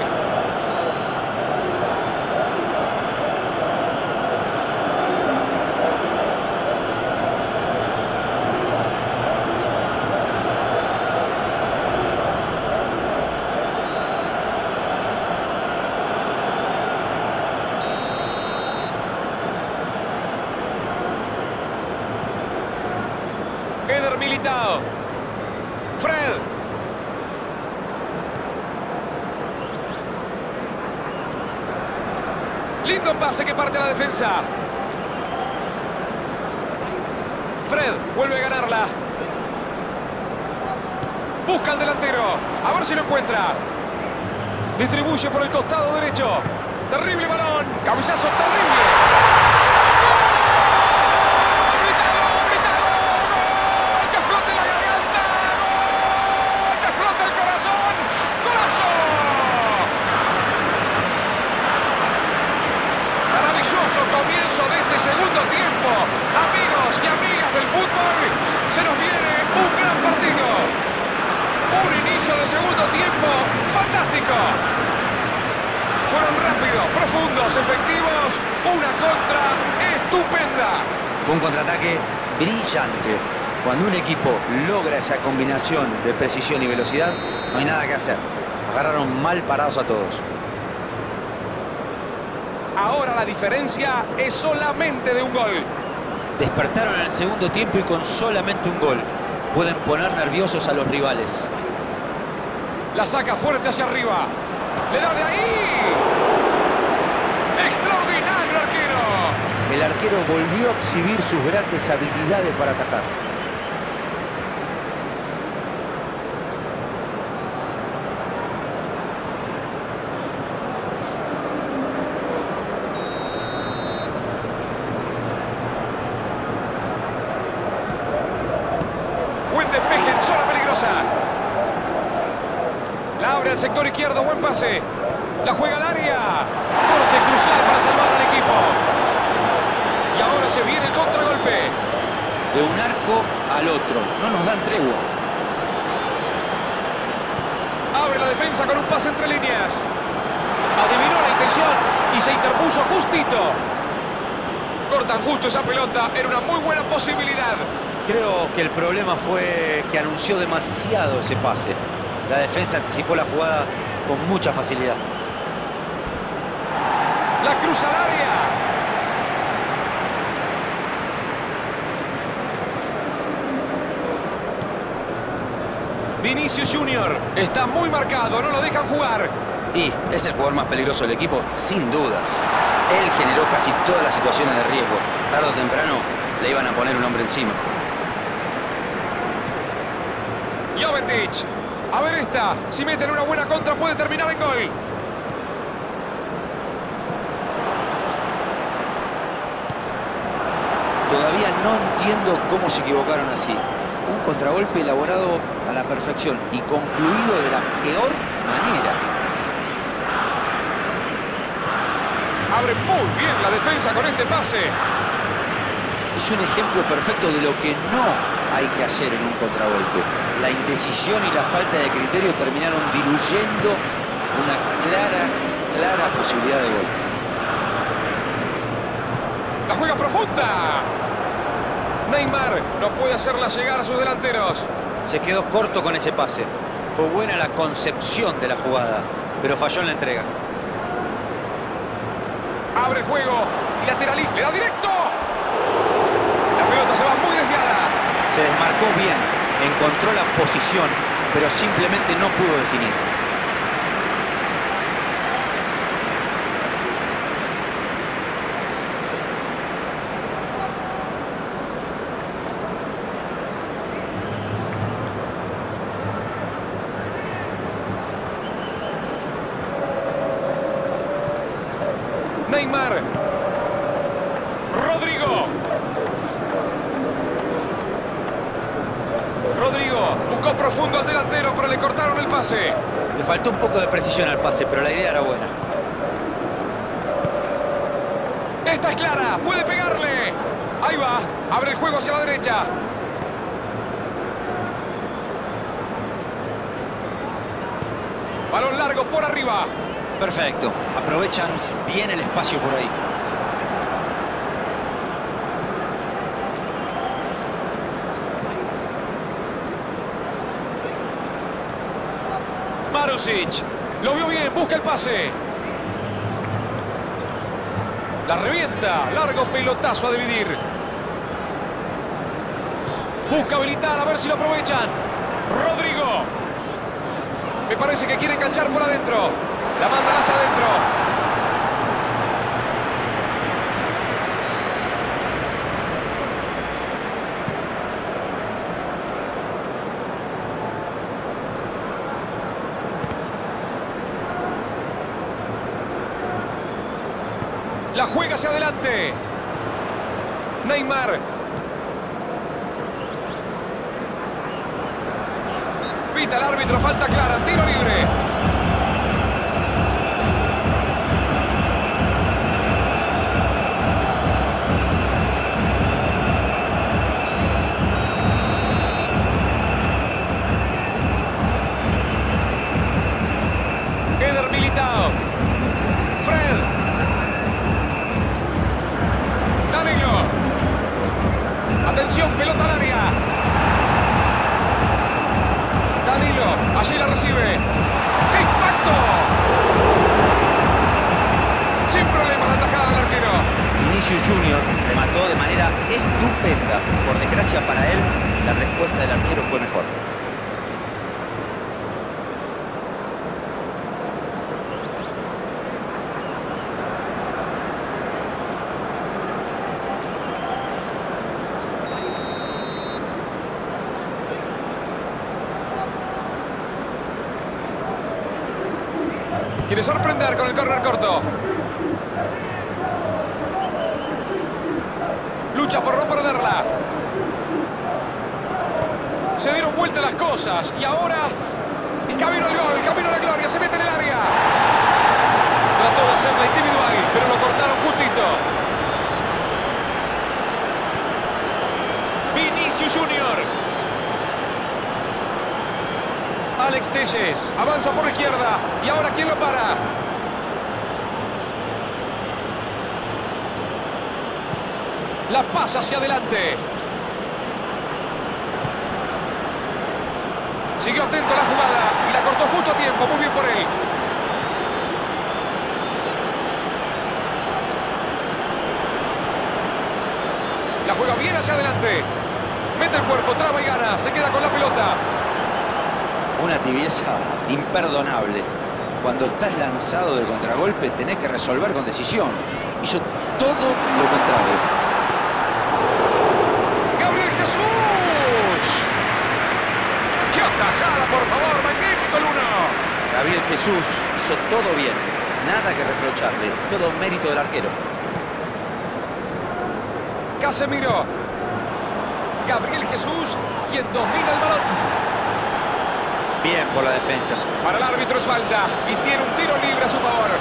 A: Eder Militao. Fred. Lindo pase que parte a la defensa. Fred vuelve a ganarla. Busca al delantero. A ver si lo encuentra. Distribuye por el costado derecho. Terrible balón. Cabezazo terrible. Comienzo de este segundo tiempo. Amigos y amigas del fútbol, se nos viene un gran partido. Un inicio de segundo tiempo fantástico. Fueron rápidos, profundos, efectivos. Una contra estupenda.
D: Fue un contraataque brillante. Cuando un equipo logra esa combinación de precisión y velocidad, no hay nada que hacer. Agarraron mal parados a todos.
A: Ahora la diferencia es solamente de un gol.
C: Despertaron en el segundo tiempo y con solamente un gol pueden poner nerviosos a los rivales.
A: La saca fuerte hacia arriba. Le da de ahí. Extraordinario arquero.
C: El arquero volvió a exhibir sus grandes habilidades para atajar.
A: peligrosa. La abre al sector izquierdo, buen pase. La juega al área. Corte crucial para salvar al equipo. Y ahora se viene el contragolpe.
B: De un arco al otro. No nos dan tregua.
A: Abre la defensa con un pase entre líneas. Adivinó la intención y se interpuso justito. Cortan justo esa pelota. Era una muy buena posibilidad.
D: Creo que el problema fue que anunció demasiado ese pase. La defensa anticipó la jugada con mucha facilidad.
A: La cruza al área. Vinicius Junior está muy marcado, no lo dejan jugar.
D: Y es el jugador más peligroso del equipo, sin dudas. Él generó casi todas las situaciones de riesgo. Tarde o temprano le iban a poner un hombre encima.
A: Jovetic. A ver esta. Si meten una buena contra puede terminar en gol.
B: Todavía no entiendo cómo se equivocaron así. Un contragolpe elaborado a la perfección y concluido de la peor manera.
A: Abre muy bien la defensa con este pase.
B: Es un ejemplo perfecto de lo que no hay que hacer en un contragolpe. La indecisión y la falta de criterio terminaron diluyendo una clara, clara posibilidad de gol.
A: La juega profunda. Neymar no puede hacerla llegar a sus delanteros.
D: Se quedó corto con ese pase. Fue buena la concepción de la jugada, pero falló en la entrega.
A: Abre el juego y lateraliza. Le da directo. La pelota se va muy desviada.
D: Se desmarcó bien, encontró la posición, pero simplemente no pudo definir.
A: Neymar. Rodrigo. Rodrigo buscó profundo al delantero, pero le cortaron el pase.
D: Le faltó un poco de precisión al pase, pero la idea era buena.
A: Esta es clara, puede pegarle. Ahí va, abre el juego hacia la derecha. Balón largo por arriba.
D: Perfecto, aprovechan bien el espacio por ahí.
A: Marusic, lo vio bien, busca el pase. La revienta, largo pelotazo a dividir. Busca habilitar, a ver si lo aprovechan. Rodrigo. Me parece que quiere enganchar por adentro. La mandan hacia adentro. La juega hacia adelante. Neymar. Pita el árbitro, falta clara, tiro libre. Eder Militao. Fred. Danilo. Atención, pelota al área. Danilo, allí la recibe. ¡Qué impacto! Sin problema la atajada del arquero.
D: Vinicius Junior remató de manera estupenda. Por desgracia para él, la respuesta del arquero fue mejor.
A: Quiere sorprender con el córner corto. Lucha por no perderla. Se dieron vuelta las cosas y ahora camino al gol, camino a la gloria, se mete en el área. Trató de hacerla individual, pero lo cortaron justito. Vinicius Junior. Alex Telles avanza por la izquierda y ahora ¿quién lo para? La pasa hacia adelante. Siguió atento a la jugada y la cortó justo a tiempo. Muy bien por él. La juega bien hacia adelante. Mete el cuerpo, traba y gana. Se queda con la pelota.
D: Una tibieza imperdonable. Cuando estás lanzado de contragolpe tenés que resolver con decisión. Hizo todo lo contrario.
A: ¡Gabriel Jesús! ¡Qué atajada, por favor! ¡Magnífico el uno!
D: Gabriel Jesús hizo todo bien. Nada que reprocharle. Todo mérito del arquero.
A: Casemiro. Gabriel Jesús, quien domina el balón.
D: Bien por la defensa.
A: Para el árbitro es falta y tiene un tiro libre a su favor.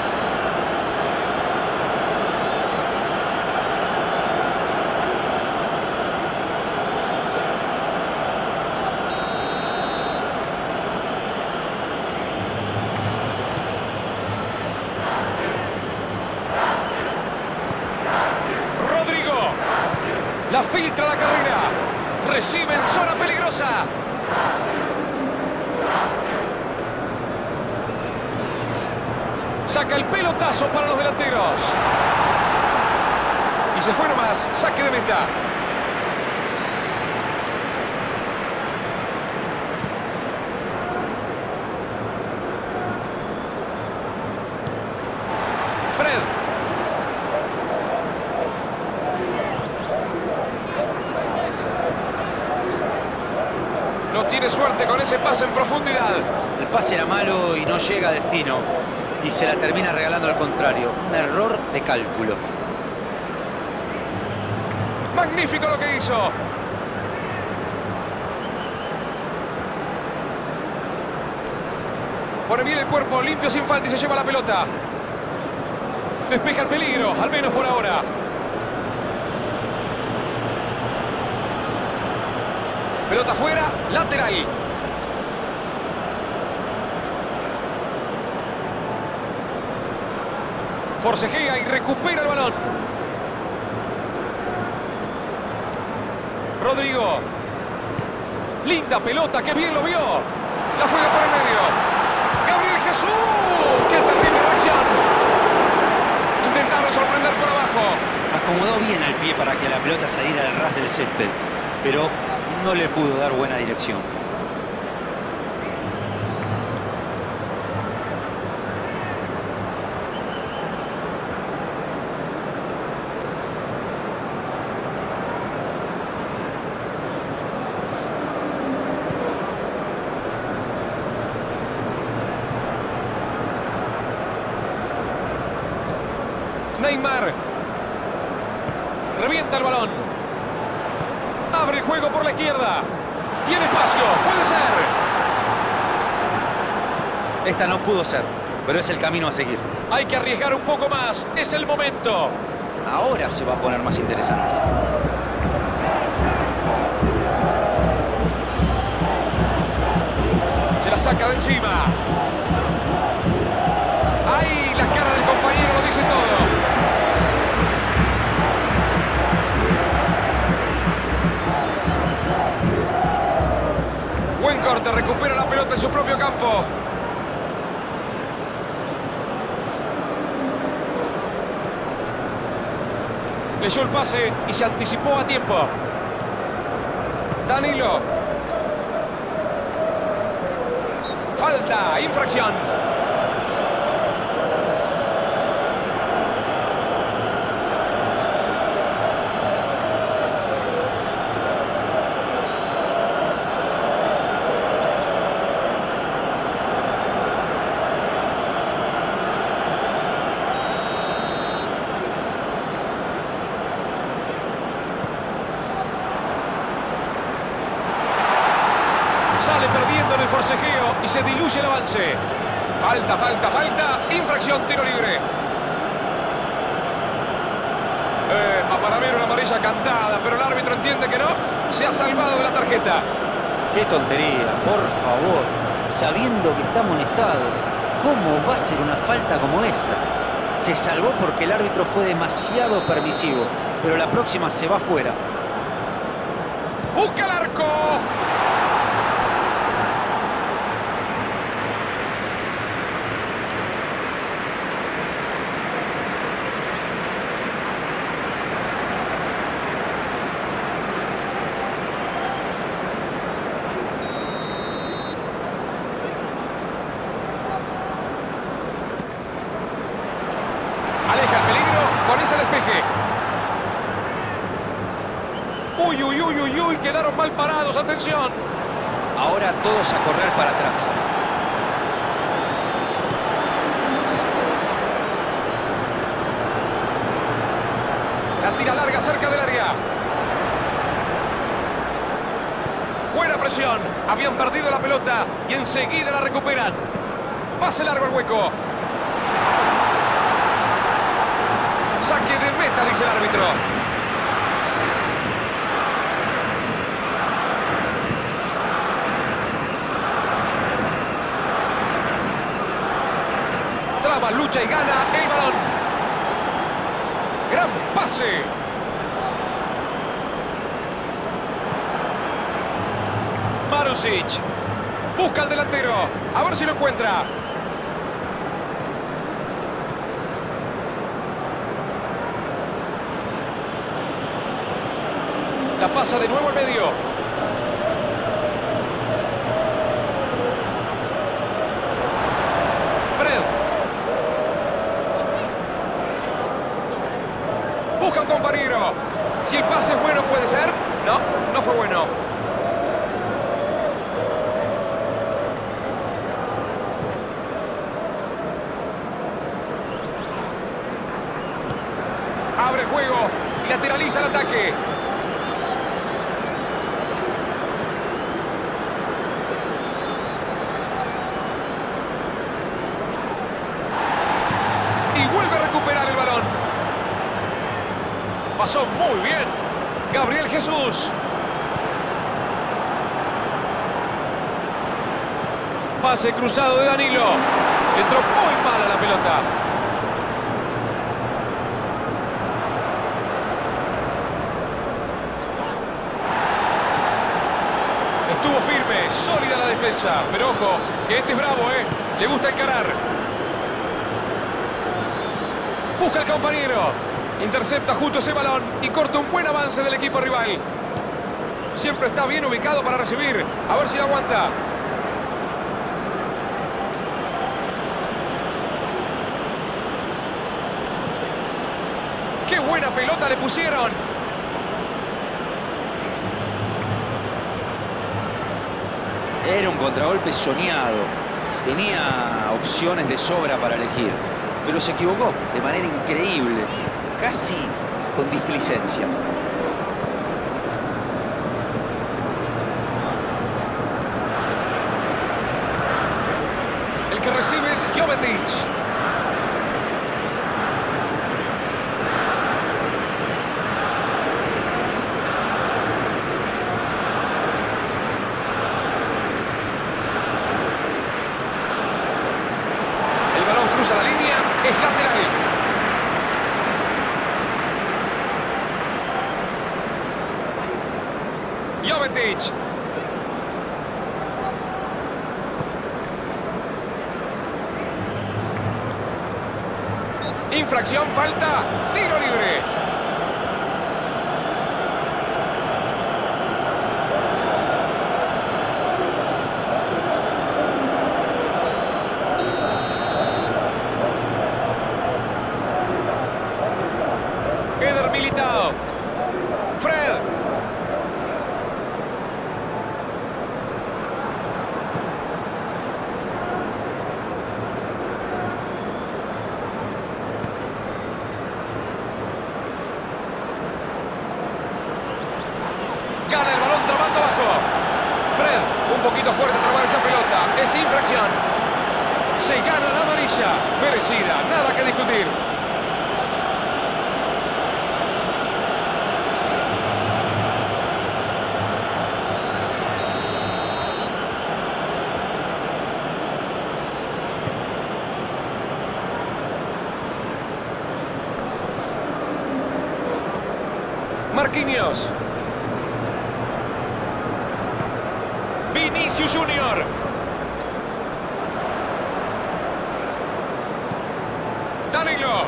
A: Rodrigo. La filtra la carrera. Recibe en zona peligrosa. Saca el pelotazo para los delanteros. Y se fue nomás. Saque de meta. Fred. No tiene suerte con ese pase en profundidad.
D: El pase era malo y no llega a destino. Y se la termina regalando al contrario. Un error de cálculo.
A: Magnífico lo que hizo. Pone bien el cuerpo, limpio sin falta y se lleva la pelota. Despeja el peligro, al menos por ahora. Pelota fuera, lateral. Forcejea y recupera el balón. Rodrigo. Linda pelota, qué bien lo vio. La juega por el medio. Gabriel Jesús. ¡Qué terrible reacción! Intentaron sorprender por abajo.
D: Acomodó bien el pie para que la pelota saliera al ras del césped, pero no le pudo dar buena dirección.
A: Neymar. Revienta el balón. Abre el juego por la izquierda. Tiene espacio. Puede ser.
D: Esta no pudo ser, pero es el camino a seguir.
A: Hay que arriesgar un poco más. Es el momento.
D: Ahora se va a poner más interesante.
A: Se la saca de encima. Ahí la cara del compañero lo dice todo. Buen corte, recupera la pelota en su propio campo. Leyó el pase y se anticipó a tiempo. Danilo. Falta, infracción. Sale perdiendo en el forcejeo y se diluye el avance. Falta, falta, falta. Infracción, tiro libre. Eh, para mí era una amarilla cantada, pero el árbitro entiende que no. Se ha salvado de la tarjeta.
B: Qué tontería, por favor. Sabiendo que está amonestado, ¿cómo va a ser una falta como esa? Se salvó porque el árbitro fue demasiado permisivo, pero la próxima se va fuera.
A: ¡Busca el arco! Aleja el peligro con ese despeje. Uy, uy, uy, uy, uy, quedaron mal parados, atención.
D: Ahora todos a correr para atrás.
A: La tira larga cerca del área. Buena presión. Habían perdido la pelota y enseguida la recuperan. Pase largo al hueco. Saque de meta, dice el árbitro. Traba, lucha y gana el balón. Gran pase. Marusic. Busca al delantero. A ver si lo encuentra. La pasa de nuevo al medio. Fred. Busca un compañero. Si el pase es bueno, puede ser. No, no fue bueno. Abre juego y lateraliza el ataque. Y vuelve a recuperar el balón. Pasó muy bien Gabriel Jesús. Pase cruzado de Danilo. Entró muy mal a la pelota. Estuvo firme, sólida la defensa. Pero ojo, que este es bravo, ¿eh? Le gusta encarar. Busca el compañero. Intercepta justo ese balón y corta un buen avance del equipo rival. Siempre está bien ubicado para recibir. A ver si la aguanta. ¡Qué buena pelota le pusieron!
D: Era un contragolpe soñado. Tenía opciones de sobra para elegir, pero se equivocó de manera increíble, casi con displicencia.
A: El que recibe es Jovetic. Cruza la línea, es lateral. Jovetic. Infracción, falta, tiro libre. Militao. Fred. un poquito fuerte a trabar esa pelota. Es infracción. Se gana la amarilla. Merecida. Nada que discutir. Marquinhos. Vinicius Junior. Danilo.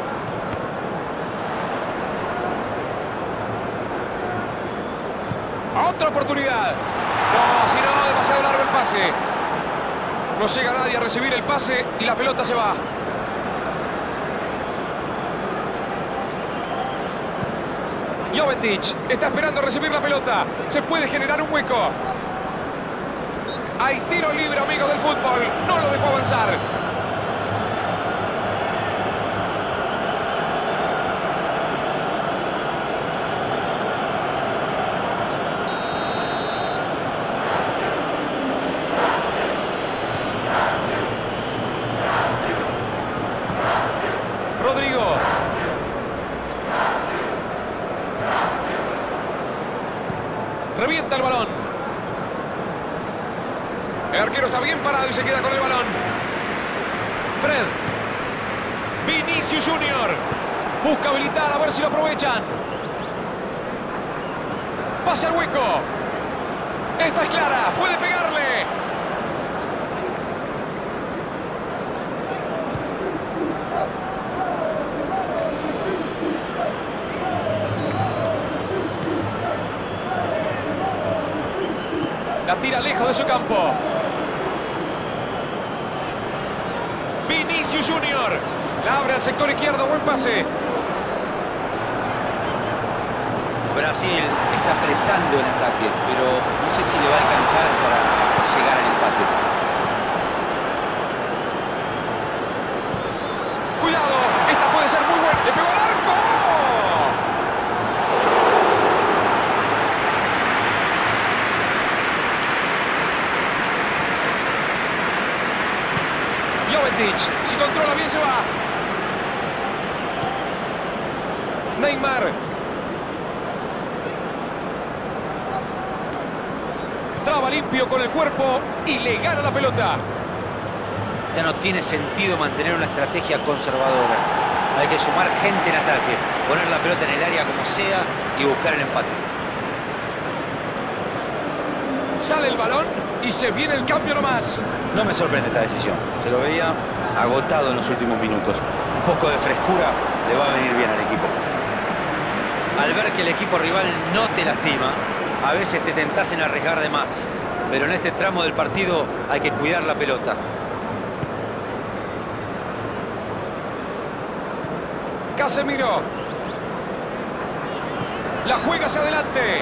A: Otra oportunidad. No, si no, demasiado largo el pase. No llega nadie a recibir el pase y la pelota se va. Jovetic está esperando recibir la pelota. Se puede generar un hueco. Hay tiro libre, amigos del fútbol. No lo dejó avanzar. Rodrigo. Revienta el balón. El arquero está bien parado y se queda con el balón. Fred. Vinicius Junior. Busca habilitar, a ver si lo aprovechan. Pasa el hueco. Esta es clara. Puede pegarle. La tira lejos de su campo. Vinicius Junior. La abre al sector izquierdo. Buen pase.
D: Brasil está apretando el ataque, pero no sé si le va a alcanzar para llegar al empate.
A: Cuidado. Esta puede ser muy buena. Le pegó al arco. Jovetic, si controla bien se va. Neymar. Traba limpio con el cuerpo y le gana la pelota.
D: Ya no tiene sentido mantener una estrategia conservadora. Hay que sumar gente en ataque, poner la pelota en el área como sea y buscar el empate.
A: Sale el balón y se viene el cambio nomás.
D: No me sorprende esta decisión. Se lo veía agotado en los últimos minutos. Un poco de frescura le va a venir bien al equipo. Al ver que el equipo rival no te lastima, a veces te tentás en arriesgar de más. Pero en este tramo del partido hay que cuidar la pelota.
A: Casemiro. La juega hacia adelante.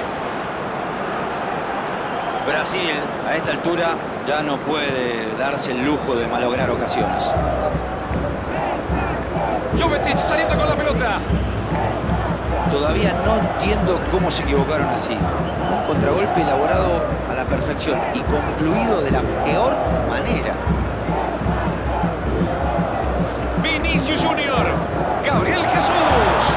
D: Brasil, a esta altura, ya no puede darse el lujo de malograr ocasiones.
A: Jovetic saliendo con la pelota.
D: Todavía no entiendo cómo se equivocaron así. Un contragolpe elaborado a la perfección y concluido de la peor manera.
A: Vinicius Junior. Gabriel Jesús.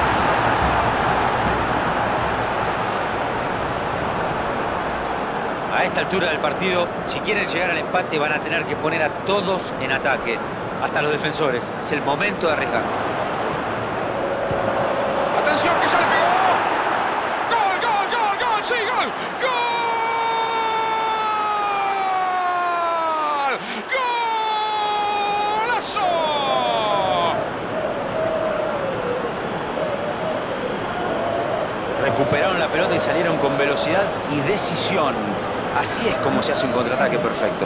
D: A esta altura del partido, si quieren llegar al empate, van a tener que poner a todos en ataque, hasta los defensores. Es el momento de arriesgar.
A: Atención que ya le pegó. ¡Gol, gol, gol, gol! ¡Sí, gol! ¡Gol! ¡Golazo!
D: Recuperaron la pelota y salieron con velocidad y decisión. Así es como se hace un contraataque perfecto.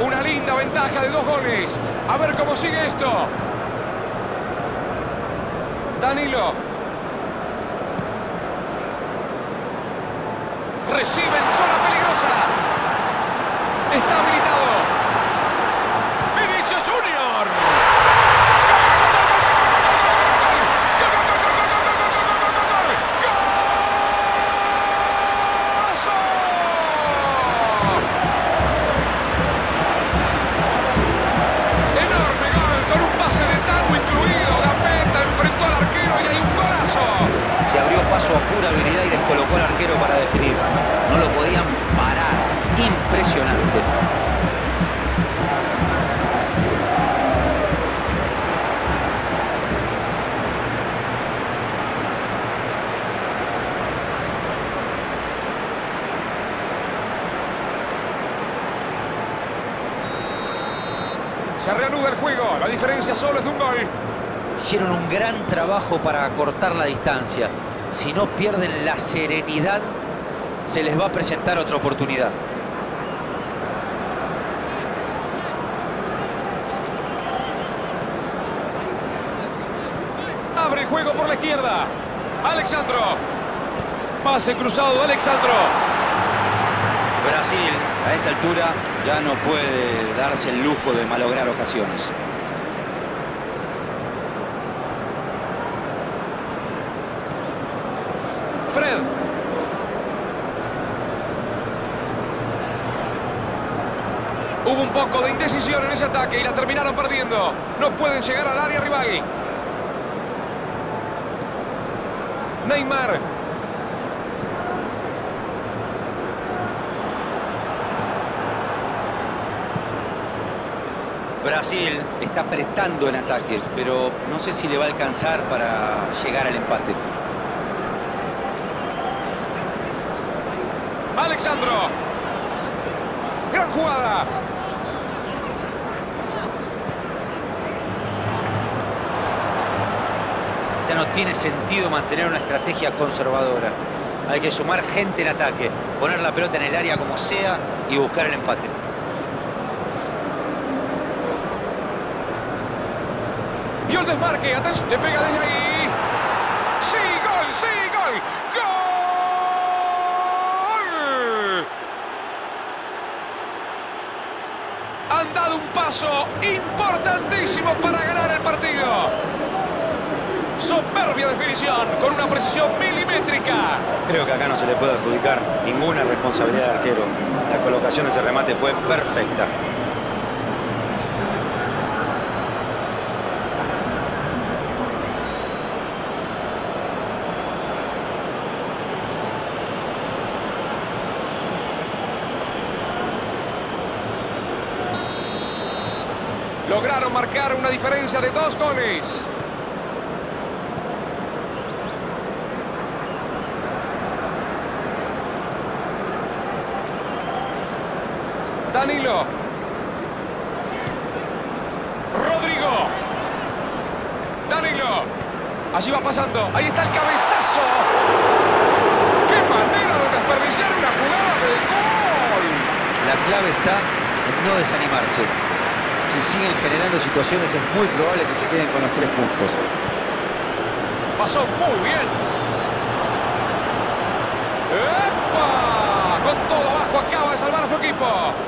A: Una linda ventaja de dos goles. A ver cómo sigue esto. Danilo. Recibe en zona peligrosa. Está habilitado. Vinicius Junior. Enorme gol con un pase de Tango incluido. La meta enfrentó al arquero y hay un golazo.
D: Se abrió paso a pura habilidad y descolocó al arquero para definir. No lo podían parar. Impresionante.
A: Se reanuda el juego. La diferencia solo es de un gol.
C: Hicieron un gran trabajo para acortar la distancia. Si no pierden la serenidad, se les va a presentar otra oportunidad.
A: Abre el juego por la izquierda. Alexandro. Pase cruzado de Alexandro.
D: Brasil, a esta altura, ya no puede darse el lujo de malograr ocasiones.
A: Fred. Hubo un poco de indecisión en ese ataque y la terminaron perdiendo. No pueden llegar al área rival. Neymar.
D: Brasil está apretando en ataque, pero no sé si le va a alcanzar para llegar al empate.
A: Alexandro. Gran jugada.
C: Ya no tiene sentido mantener una estrategia conservadora. Hay que sumar gente en ataque, poner la pelota en el área como sea y buscar el empate.
A: Y el desmarque. Atención. Le pega desde ahí. ¡Sí, gol! ¡Sí, gol! ¡Gol! Han dado un paso importantísimo para ganar el partido. Soberbia definición con una precisión milimétrica.
D: Creo que acá no se le puede adjudicar ninguna responsabilidad al arquero. La colocación de ese remate fue perfecta.
A: Lograron marcar una diferencia de dos goles. Danilo. Rodrigo. Danilo. Allí va pasando. Ahí está el cabezazo. ¡Qué manera de desperdiciar una jugada de gol!
C: La clave está en no desanimarse. Si siguen generando situaciones, es muy probable que se queden con los tres puntos.
A: Pasó muy bien. ¡Epa! Con todo abajo acaba de salvar a su equipo.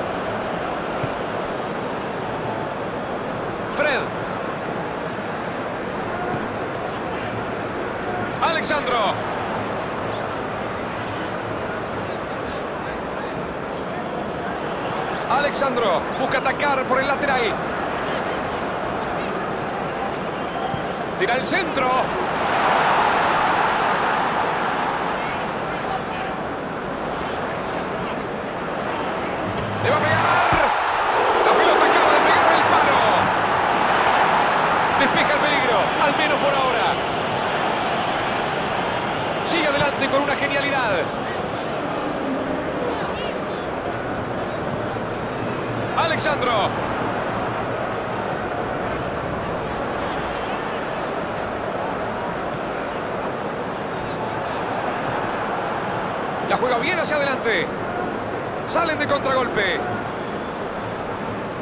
A: Fred. Alexandro. Alexandro busca atacar por el lateral. Tira el centro. Le va a pegar. La pelota acaba de pegar el palo. Despeja el peligro, al menos por ahora. Sigue adelante con una genialidad. Alexandro. La juega bien hacia adelante. Salen de contragolpe.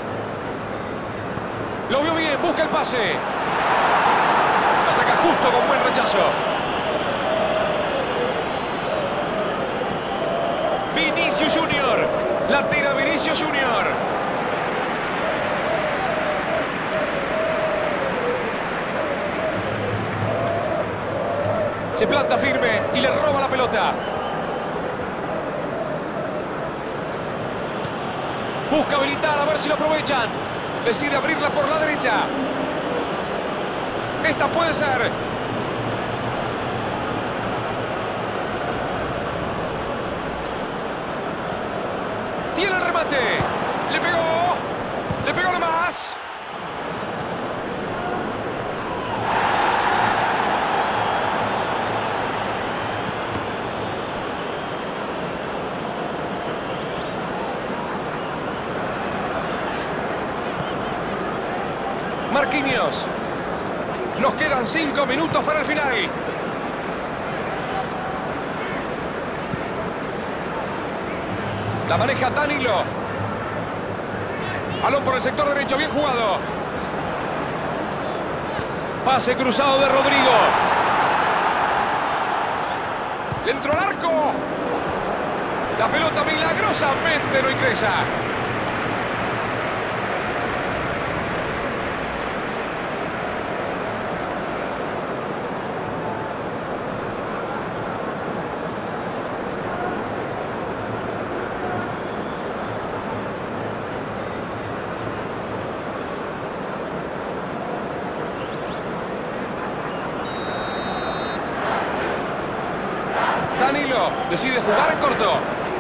A: Lo vio bien, busca el pase. La saca justo con buen rechazo. Vinicius Junior. La tira Vinicius Junior. Se planta firme y le roba la pelota. Busca habilitar, a ver si lo aprovechan. Decide abrirla por la derecha. Esta puede ser. Tiene el remate. Le pegó. Le pegó de más. Marquinhos. Nos quedan cinco minutos para el final. La maneja Danilo. Balón por el sector derecho, bien jugado. Pase cruzado de Rodrigo. Le entró al arco. La pelota milagrosamente no ingresa. Danilo decide jugar en corto.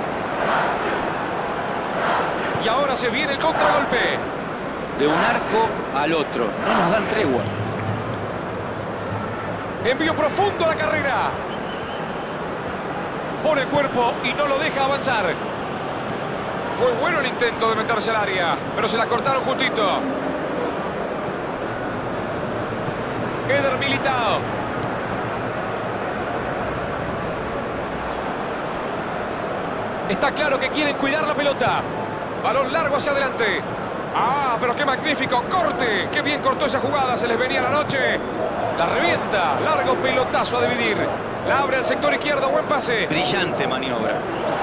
A: Y ahora se viene el contragolpe.
D: De un arco al otro. No nos dan tregua.
A: Envío profundo a la carrera. Pone el cuerpo y no lo deja avanzar. Fue bueno el intento de meterse al área, pero se la cortaron justito. Eder Militao. Está claro que quieren cuidar la pelota. Balón largo hacia adelante. Ah, pero qué magnífico corte. Qué bien cortó esa jugada. Se les venía la noche. La revienta. Largo pelotazo a dividir. La abre al sector izquierdo. Buen pase.
D: Brillante maniobra.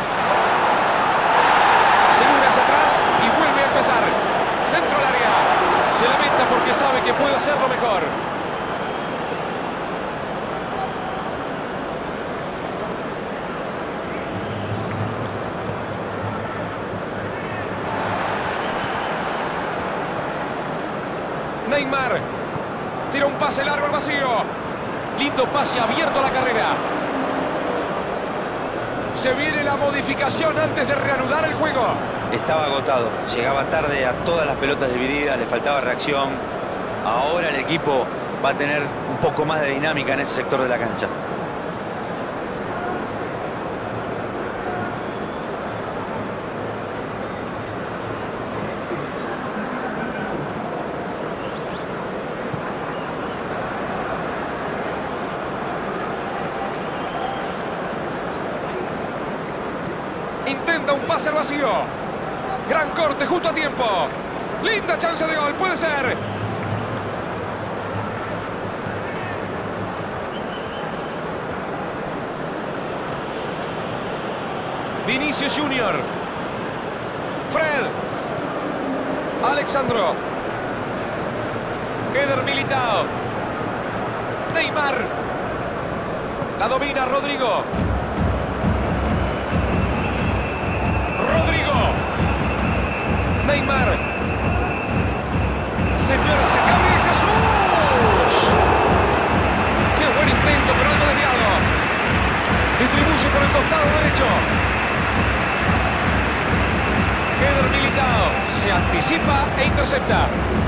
A: Se mueve hacia atrás y vuelve a empezar. Centro al área. Se lamenta porque sabe que puede hacerlo mejor. Neymar. Tira un pase largo al vacío. Lindo pase abierto a la carrera. Se viene la modificación antes de reanudar el juego.
D: Estaba agotado. Llegaba tarde a todas las pelotas divididas. Le faltaba reacción. Ahora el equipo va a tener un poco más de dinámica en ese sector de la cancha.
A: Intenta un pase al vacío. Gran corte justo a tiempo. Linda chance de gol, puede ser. Vinicius Junior. Fred. Alexandro. Eder Militao. Neymar. La domina Rodrigo. Rodrigo. Neymar. Señoras y Gabriel Jesús. Qué buen intento, pero algo desviado. Distribuye por el costado derecho. Eder Militao se anticipa e intercepta.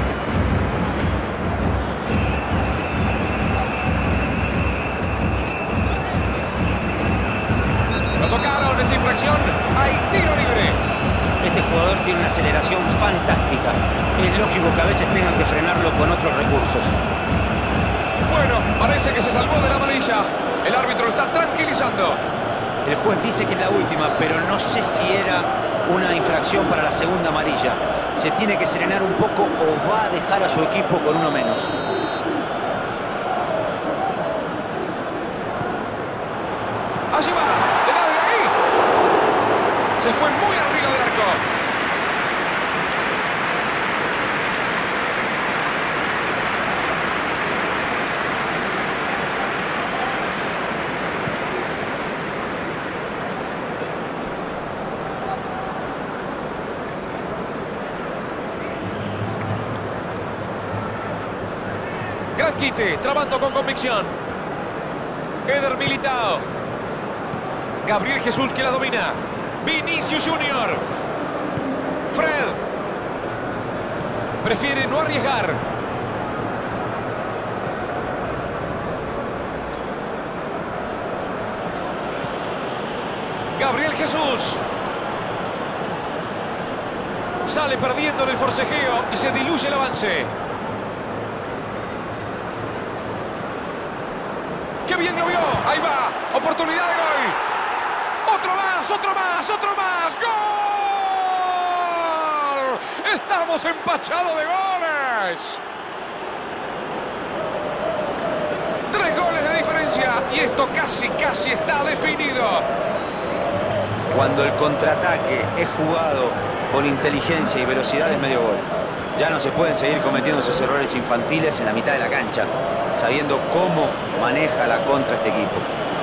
A: Lo tocaron, es infracción. Hay tiro libre.
E: Este jugador tiene una aceleración fantástica. Es lógico que a veces tengan que frenarlo con otros recursos.
A: Bueno, parece que se salvó de la amarilla. El árbitro lo está tranquilizando.
E: El juez dice que es la última, pero no sé si era una infracción para la segunda amarilla. se tiene que serenar un poco o va a dejar a su equipo con uno menos.
A: Allí va, le da de ahí. Se fue muy arriba del arco. Gran quite, trabando con convicción. Eder Militao. Gabriel Jesús que la domina. Vinicius Junior. Fred. Prefiere no arriesgar. Gabriel Jesús. Sale perdiendo en el forcejeo y se diluye el avance. ¡Qué bien lo vio! Ahí va. Oportunidad de gol. ¡Otro más! ¡Otro más! ¡Otro más! ¡Gol! ¡Estamos empachados de goles! Tres goles de diferencia y esto casi, casi está definido.
D: Cuando el contraataque es jugado con inteligencia y velocidad es medio gol. Ya no se pueden seguir cometiendo esos errores infantiles en la mitad de la cancha, sabiendo cómo maneja la contra este equipo.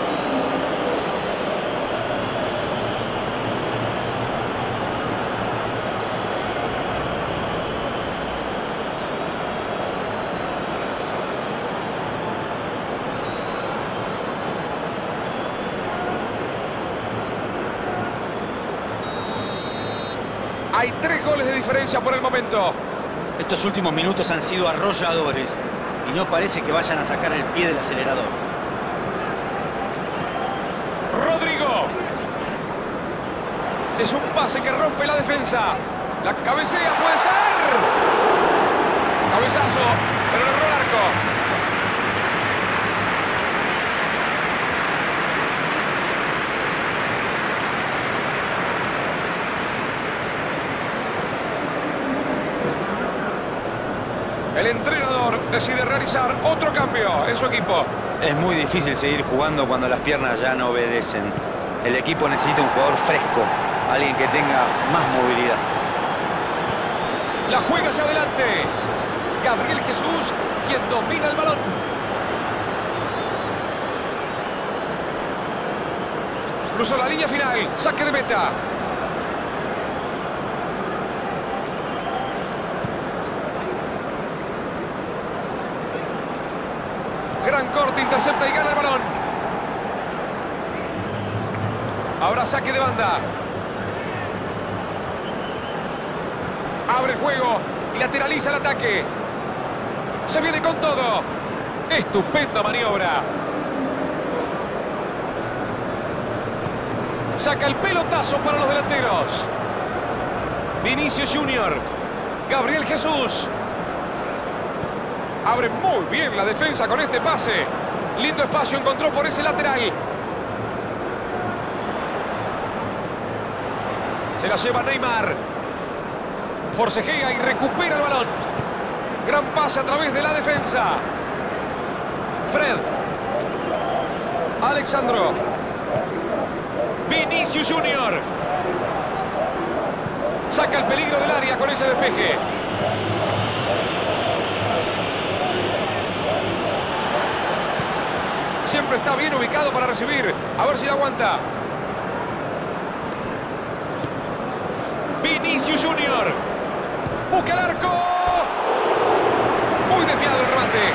A: Hay tres goles de diferencia por el momento.
E: Estos últimos minutos han sido arrolladores y no parece que vayan a sacar el pie del acelerador.
A: Rodrigo. Es un pase que rompe la defensa. La cabecea, puede ser. Cabezazo, pero le erró el arco. El entrenador decide realizar otro cambio en su equipo.
D: Es muy difícil seguir jugando cuando las piernas ya no obedecen. El equipo necesita un jugador fresco, alguien que tenga más movilidad.
A: La juega hacia adelante. Gabriel Jesús, quien domina el balón. Cruzó la línea final. Saque de meta. Gran corte, intercepta y gana el balón. Ahora saque de banda. Abre el juego y lateraliza el ataque. Se viene con todo. Estupenda maniobra. Saca el pelotazo para los delanteros. Vinicius Junior. Gabriel Jesús. Abre muy bien la defensa con este pase. Lindo espacio encontró por ese lateral. Se la lleva Neymar. Forcejea y recupera el balón. Gran pase a través de la defensa. Fred. Alexandro. Vinicius Junior. Saca el peligro del área con ese despeje. Siempre está bien ubicado para recibir. A ver si la aguanta. Vinicius Junior. Busca el arco. Muy desviado el remate.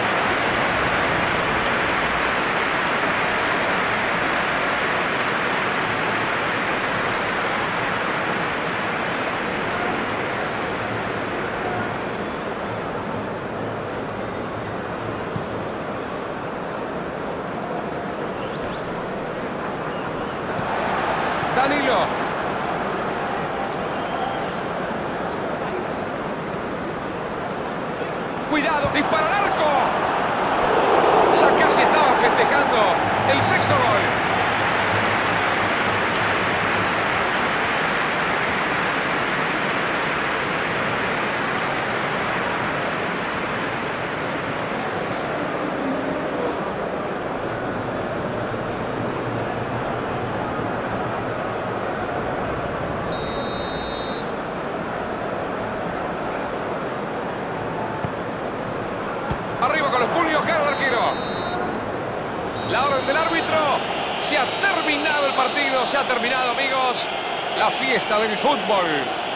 A: Danilo. Cuidado, dispara al arco. Ya casi estaban festejando el sexto gol. terminado el partido, se ha terminado, amigos. La fiesta del fútbol